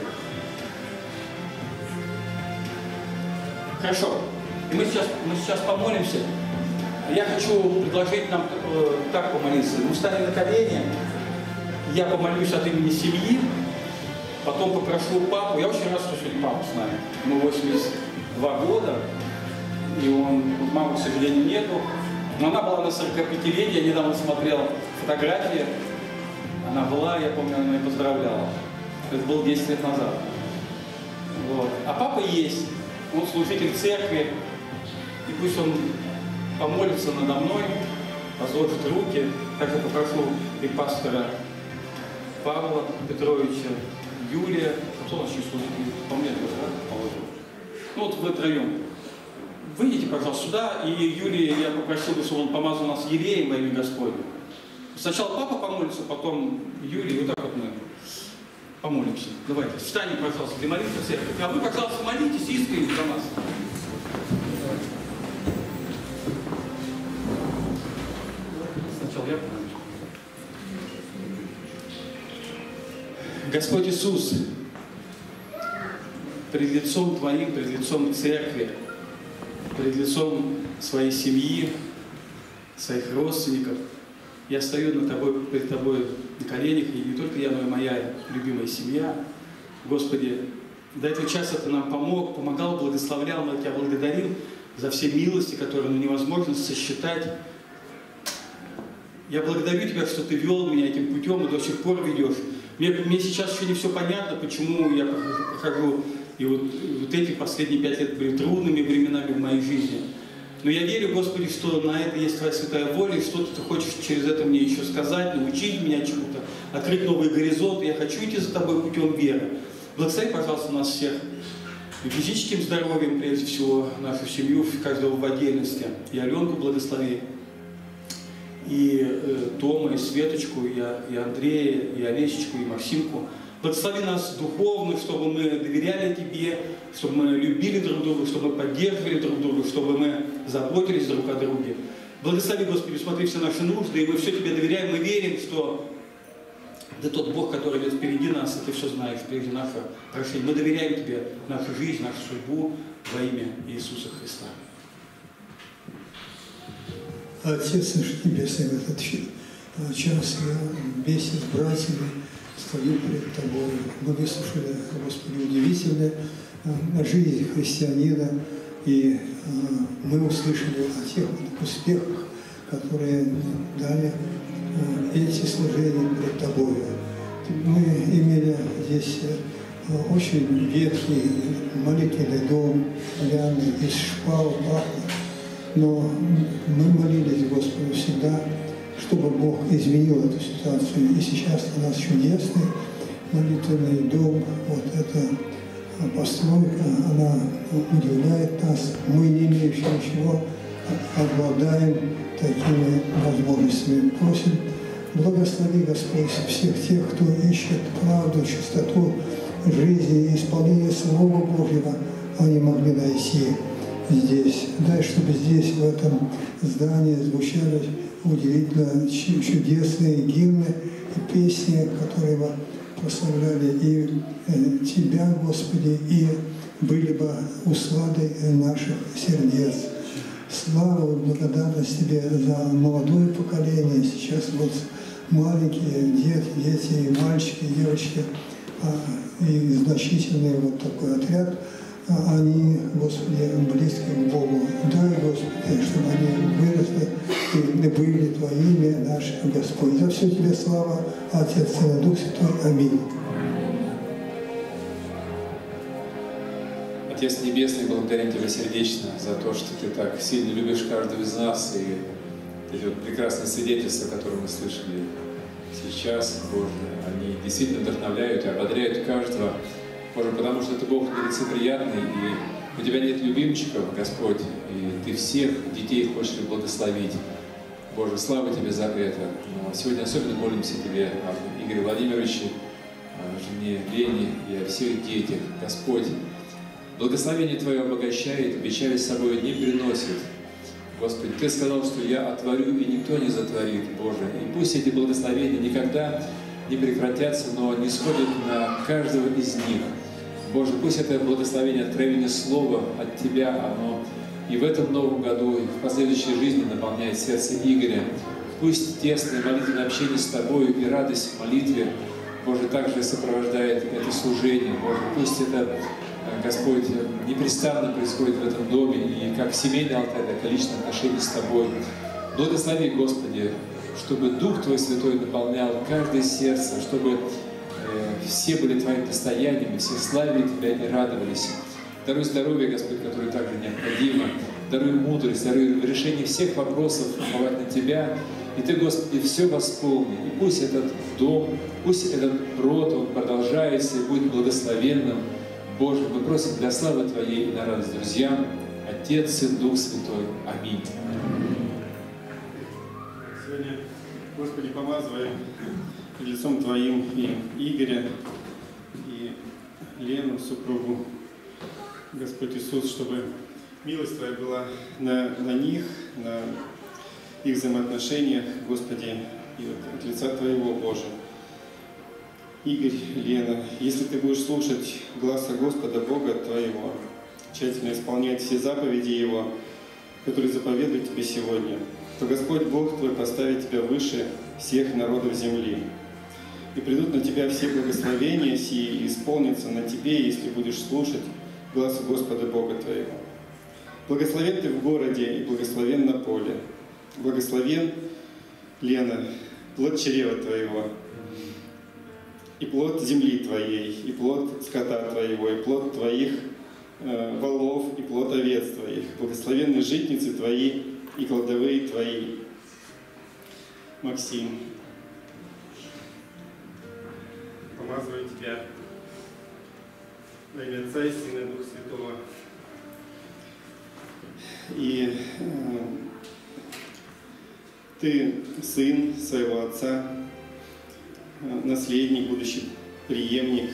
Хорошо. И мы сейчас помолимся. Я хочу предложить нам так помолиться. Мы встанем на колени. Я помолюсь от имени семьи. Потом попрошу папу. Я очень рад, что сегодня папа с нами. Ему 82 года. И мамы, к сожалению, нету. Но она была на 45-летии. Я недавно смотрел фотографии. Она была, я помню, она меня поздравляла. Это было 10 лет назад. Вот. А папа есть. Он служитель церкви. И пусть он помолится надо мной, возложит руки. Также попрошу и пастора Павла Петровича, Юлия. Кто наш служитель? По мне, да? Ну вот вы втроем. Выйдите, пожалуйста, сюда. И Юлия, я попросил бы, чтобы он помазал нас елеем во имя Господне. Сначала папа помолится, потом Юлия. Вот так вот мы помолимся. Давайте, встанем, пожалуйста, для молитвы церкви. А вы, пожалуйста, молитесь искренне за нас. Сначала я помолюсь. Господь Иисус, пред лицом Твоим, пред лицом церкви, пред лицом своей семьи, своих родственников, я стою перед Тобой на коленях, и не только я, но и моя любимая семья. Господи, до этого часа Ты нам помогал, благословлял, мы Тебя благодарим за все милости, которые невозможно сосчитать. Я благодарю Тебя, что Ты вел меня этим путем и до сих пор ведешь. Мне сейчас еще не все понятно, почему я прохожу, и вот эти последние 5 лет были трудными временами в моей жизни. Но я верю, Господи, что на это есть Твоя святая воля, и что-то Ты хочешь через это мне еще сказать, научить меня чему-то, открыть новые горизонты. Я хочу идти за Тобой путем веры. Благослови, пожалуйста, нас всех и физическим здоровьем, прежде всего, нашу семью, каждого в отдельности. И Аленку благослови, и Тома, и Светочку, и Андрея, и Олесечку, и Максимку. Благослови нас духовно, чтобы мы доверяли Тебе, чтобы мы любили друг друга, чтобы мы поддерживали друг друга, чтобы мы заботились друг о друге. Благослови, Господи, смотри все наши нужды, и мы все Тебе доверяем, мы верим, что Ты тот Бог, который идет впереди нас, и Ты все знаешь, впереди нашего прощения. Мы доверяем Тебе нашу жизнь, нашу судьбу во имя Иисуса Христа. Отец наш Небесный, в этот час я вместе с братьями стою перед Тобой. Мы выслушали, Господи, удивительную жизнь христианина, и мы услышали о тех успехах, которые дали эти служения перед Тобой. Мы имели здесь очень ветхий молитвенный дом, ляны из шпал, пахло. Но мы молились Господу всегда, чтобы Бог изменил эту ситуацию. И сейчас у нас чудесный молитвенный дом. Вот эта постройка, она удивляет нас. Мы, не имеющие ничего, обладаем такими возможностями. Просим, благослови, Господь, всех тех, кто ищет правду, чистоту жизни, исполнение Слова Божьего, они могли найти здесь. Дай, чтобы здесь, в этом здании, звучали удивительно чудесные гимны и песни, которые бы прославляли и Тебя, Господи, и были бы усладой наших сердец. Слава и благодарность Тебе за молодое поколение. Сейчас вот маленькие дети, и мальчики, и девочки, и значительный вот такой отряд, они, Господи, близки к Богу. Дай, Господи, чтобы они выросли и были Твоими, наш Господь. За все Тебе слава, Отец, Сын и Дух Святой. Аминь. Отец Небесный, благодарим Тебя сердечно за то, что Ты так сильно любишь каждого из нас, и эти вот прекрасные свидетельства, которые мы слышали сейчас, Боже, они действительно вдохновляют и ободряют каждого, Боже, потому что Ты Бог нелицеприятный, и у Тебя нет любимчиков, Господь, и Ты всех детей хочешь благословить. Боже, слава Тебе за это. Но сегодня особенно молимся Тебе о Игоре Владимировиче, о жене Лене и о всех детях. Господь, благословение Твое обогащает, печали с собой не приносит. Господи, Ты сказал, что я отворю, и никто не затворит, Боже. И пусть эти благословения никогда не прекратятся, но не сходят на каждого из них. Боже, пусть это благословение, откровение Слова от Тебя, оно и в этом новом году, и в последующей жизни наполняет сердце Игоря. Пусть тесное молитвенное общение с Тобою и радость в молитве, Боже, также сопровождает это служение. Боже, пусть это, Господь, непрестанно происходит в этом доме, и как семейный алтарь, так и личное отношение с Тобой. Благослови, Господи, чтобы Дух Твой Святой наполнял каждое сердце, чтобы все были Твоим достоянием, все славили Тебя и радовались. Даруй здоровье, Господь, которое также необходимо. Даруй мудрость, даруй в решении всех вопросов уповать на Тебя. И Ты, Господи, все восполни. И пусть этот дом, пусть этот род, он продолжается и будет благословенным. Боже, мы просим для славы Твоей и на радость друзьям, Отец, Сын, Дух Святой. Аминь. Сегодня, Господи, помазывай лицом Твоим и Игоря, и Лену, супругу, Господь Иисус, чтобы милость Твоя была на них, на их взаимоотношениях, Господи, и от лица Твоего, Боже. Игорь, Лена, если ты будешь слушать гласа Господа Бога Твоего, тщательно исполнять все заповеди Его, которые заповедуют тебе сегодня, то Господь Бог твой поставит тебя выше всех народов земли. И придут на тебя все благословения сии и исполнятся на тебе, если будешь слушать гласа Господа Бога твоего. Благословен ты в городе и благословен на поле. Благословен, Лена, плод чрева твоего, и плод земли твоей, и плод скота твоего, и плод твоих волов, и плод овец твоих. Благословенны житницы твои и кладовые твои. Максим, помазываю тебя во имя Отца и Сына и Духа Святого. И ты сын своего отца, наследник, будущий преемник.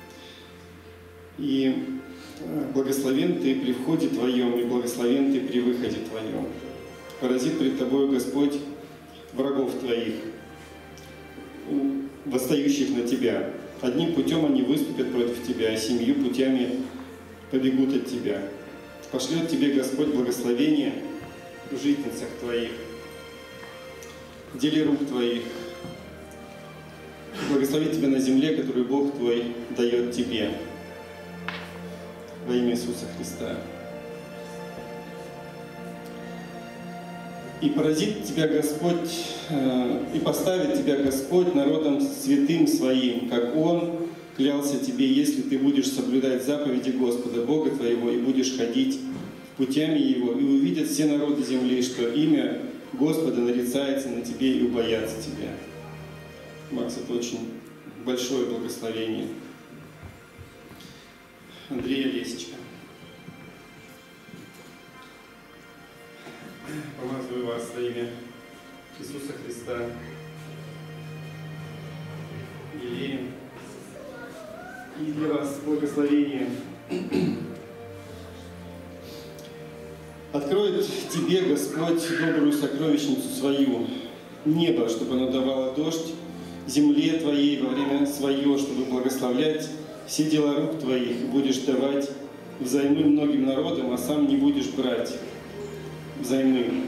И благословен Ты при входе Твоем, и благословен Ты при выходе Твоем. Поразит пред Тобою Господь врагов Твоих, восстающих на Тебя. Одним путем они выступят против Тебя, а 7 путями побегут от Тебя. Пошлет Тебе Господь благословение в житницах Твоих, в деле рук Твоих. Благословит Тебя на земле, которую Бог Твой дает Тебе. Во имя Иисуса Христа. И поразит тебя Господь, и поставит тебя Господь народом святым Своим, как Он клялся тебе, если ты будешь соблюдать заповеди Господа Бога твоего и будешь ходить путями Его, и увидят все народы земли, что имя Господа нарицается на тебе и убоятся тебя. Макс, это очень большое благословение. Андрей Олесечка. Помазываю вас во имя Иисуса Христа. Елеем. И для вас благословение. Откроет тебе Господь добрую сокровищницу свою, небо, чтобы оно давало дождь, земле твоей во время свое, чтобы благословлять все дела рук твоих, и будешь давать взаймы многим народам, а сам не будешь брать взаймы.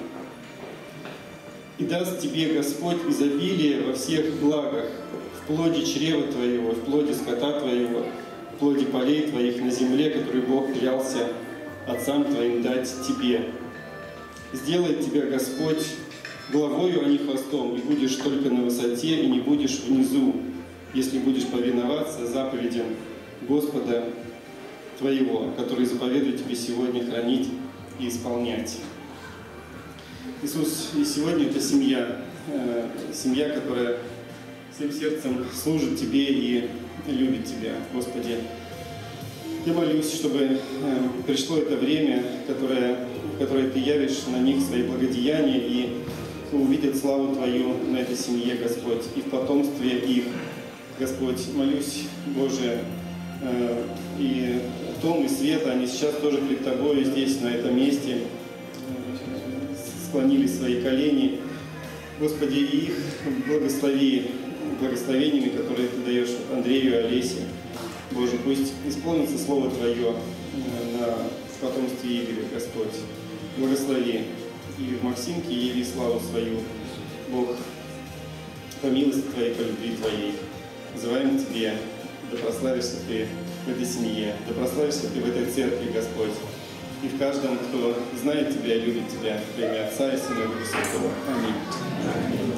И даст тебе Господь изобилие во всех благах, в плоде чрева твоего, в плоде скота твоего, в плоде полей твоих на земле, которую Бог клялся отцам твоим дать тебе. Сделает тебя Господь главою, а не хвостом, и будешь только на высоте, и не будешь внизу, если будешь повиноваться заповедям Господа твоего, который заповедует тебе сегодня хранить и исполнять. Иисус, и сегодня это семья, которая всем сердцем служит Тебе и любит Тебя, Господи. Я молюсь, чтобы пришло это время, в которое Ты явишь на них свои благодеяния и увидят славу Твою на этой семье, Господь, и в потомстве их, Господь. Молюсь, Боже, и Том, и Света, они сейчас тоже пред Тобою здесь, на этом месте, склонили свои колени. Господи, и их благослови благословениями, которые Ты даешь Андрею и Олесе. Боже, пусть исполнится Слово Твое на потомстве Игоря, Господь. Благослови и в Максимке яви славу свою, Бог, по милости Твоей, по любви Твоей. Называем Тебе, да прославишься Ты в этой семье, да прославишься Ты в этой церкви, Господь. И в каждом, кто знает Тебя и любит Тебя, во имя Отца и Сына и Духа Святого. Аминь.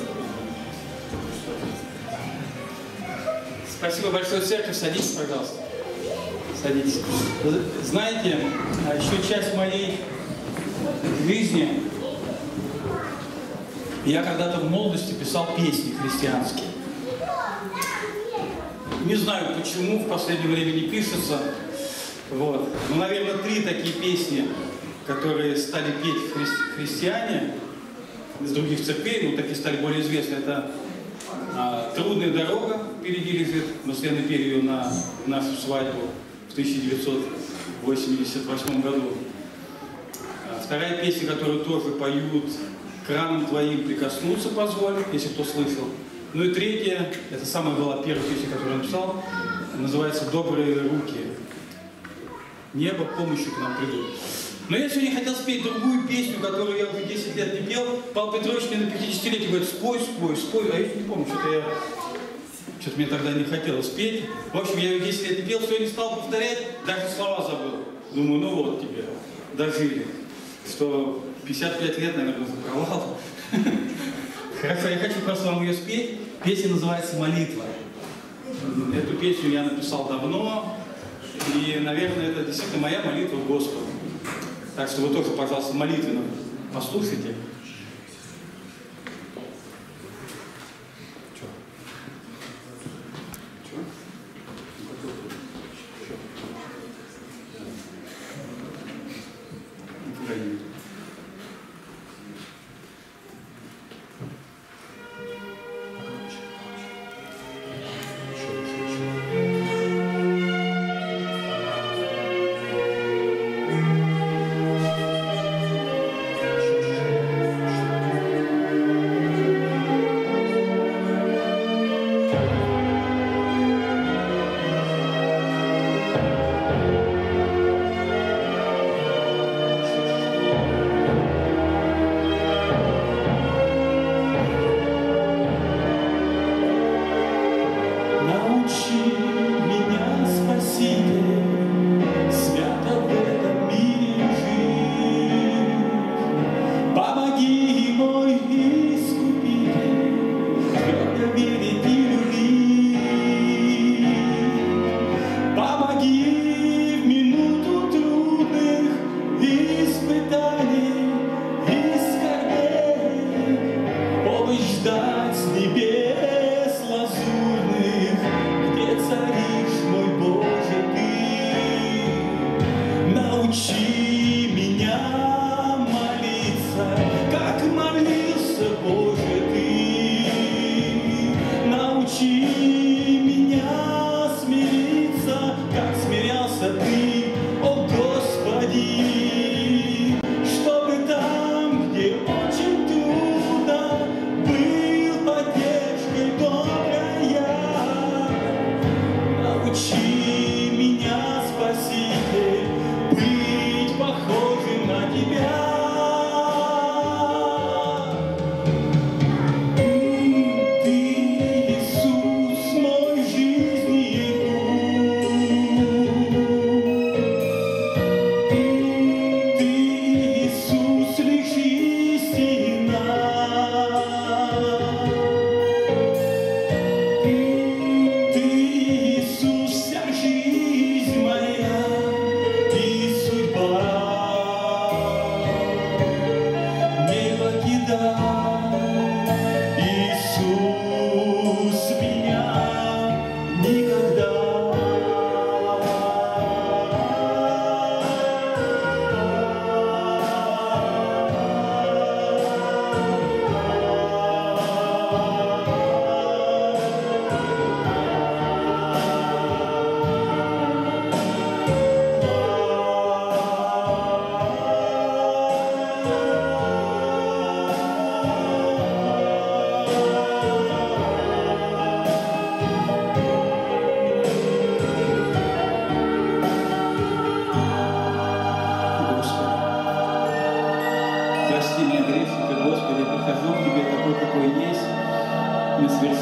Спасибо большое, церковь. Садитесь, пожалуйста. Садитесь. Знаете, еще часть моей жизни, я когда-то в молодости писал песни христианские. Не знаю, почему в последнее время не пишется. Вот. Ну, наверное, 3 такие песни, которые стали петь христиане из других церквей, ну, такие стали более известны. Это «Трудная дорога» впереди лежит. Мы с Леной пели ее на нашу свадьбу в 1988 году. Вторая песня, которую тоже поют «К ранам твоим прикоснуться позволь», если кто слышал. Ну и третья, это самая была первая песня, которую я написал, называется «Добрые руки». Небо помощью к нам придут. Но я сегодня хотел спеть другую песню, которую я уже 10 лет не пел. Павел Петрович мне на 50-летие говорит: спой, спой, спой. А я не помню, что-то мне тогда не хотелось петь. В общем, я ее 10 лет не пел, сегодня стал повторять, даже слова забыл. Думаю, ну вот тебе, дожили. Что 55 лет, наверное, запровал. Хорошо, я хочу просто вам ее спеть. Песня называется «Молитва». Эту песню я написал давно. И, наверное, это действительно моя молитва к Господу. Так что вы тоже, пожалуйста, молитвенно послушайте.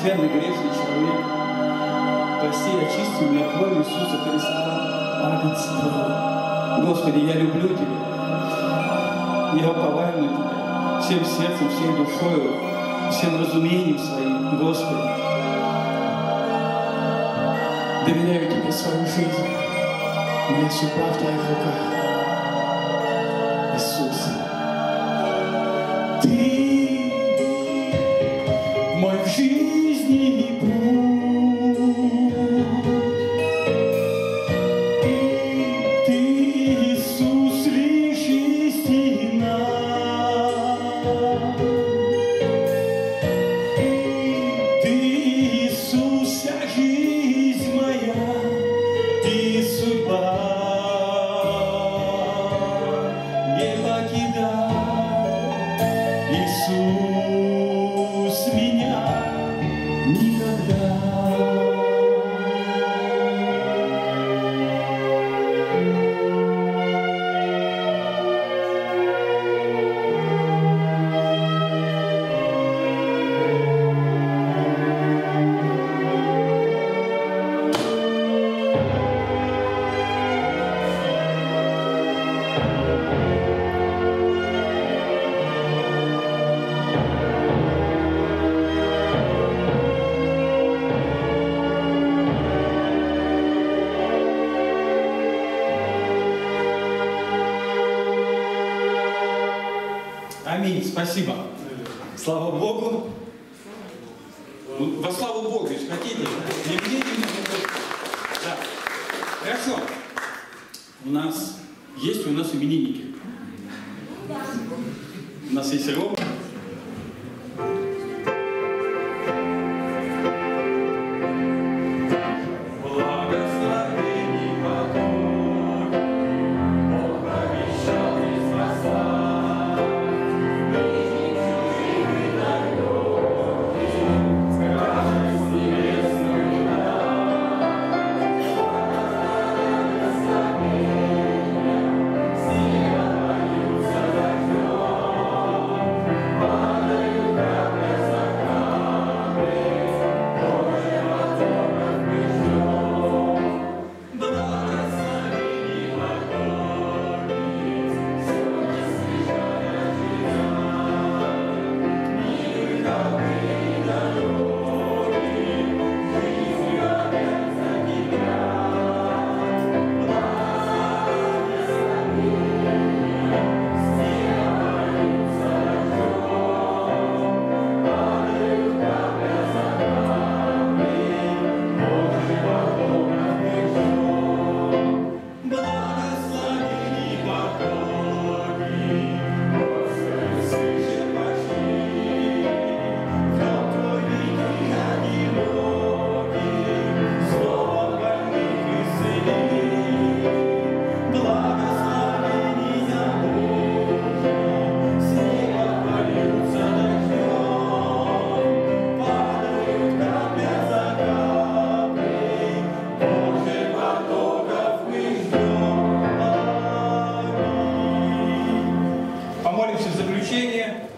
блаженный грешный человек, прости, очисти меня кровью Иисуса Христа, Агнца Твоего. Господи, я люблю Тебя, я уповаю на Тебя, всем сердцем, всей душою, всем разумением своим, Господи. Доверяю Тебе свою жизнь, моя судьба в Твоих руках. Иисус, Ты мой в жизни путь, и Ты, Иисус, лишь истина, и Ты, Иисус, вся жизнь моя и судьба. Не покидай, Иисус, меня никогда. Аминь. Спасибо. Слава Богу. Во славу Богу, если хотите. Не видите? Да. Хорошо. У нас именинники. У нас есть Рома. Помолимся в заключение.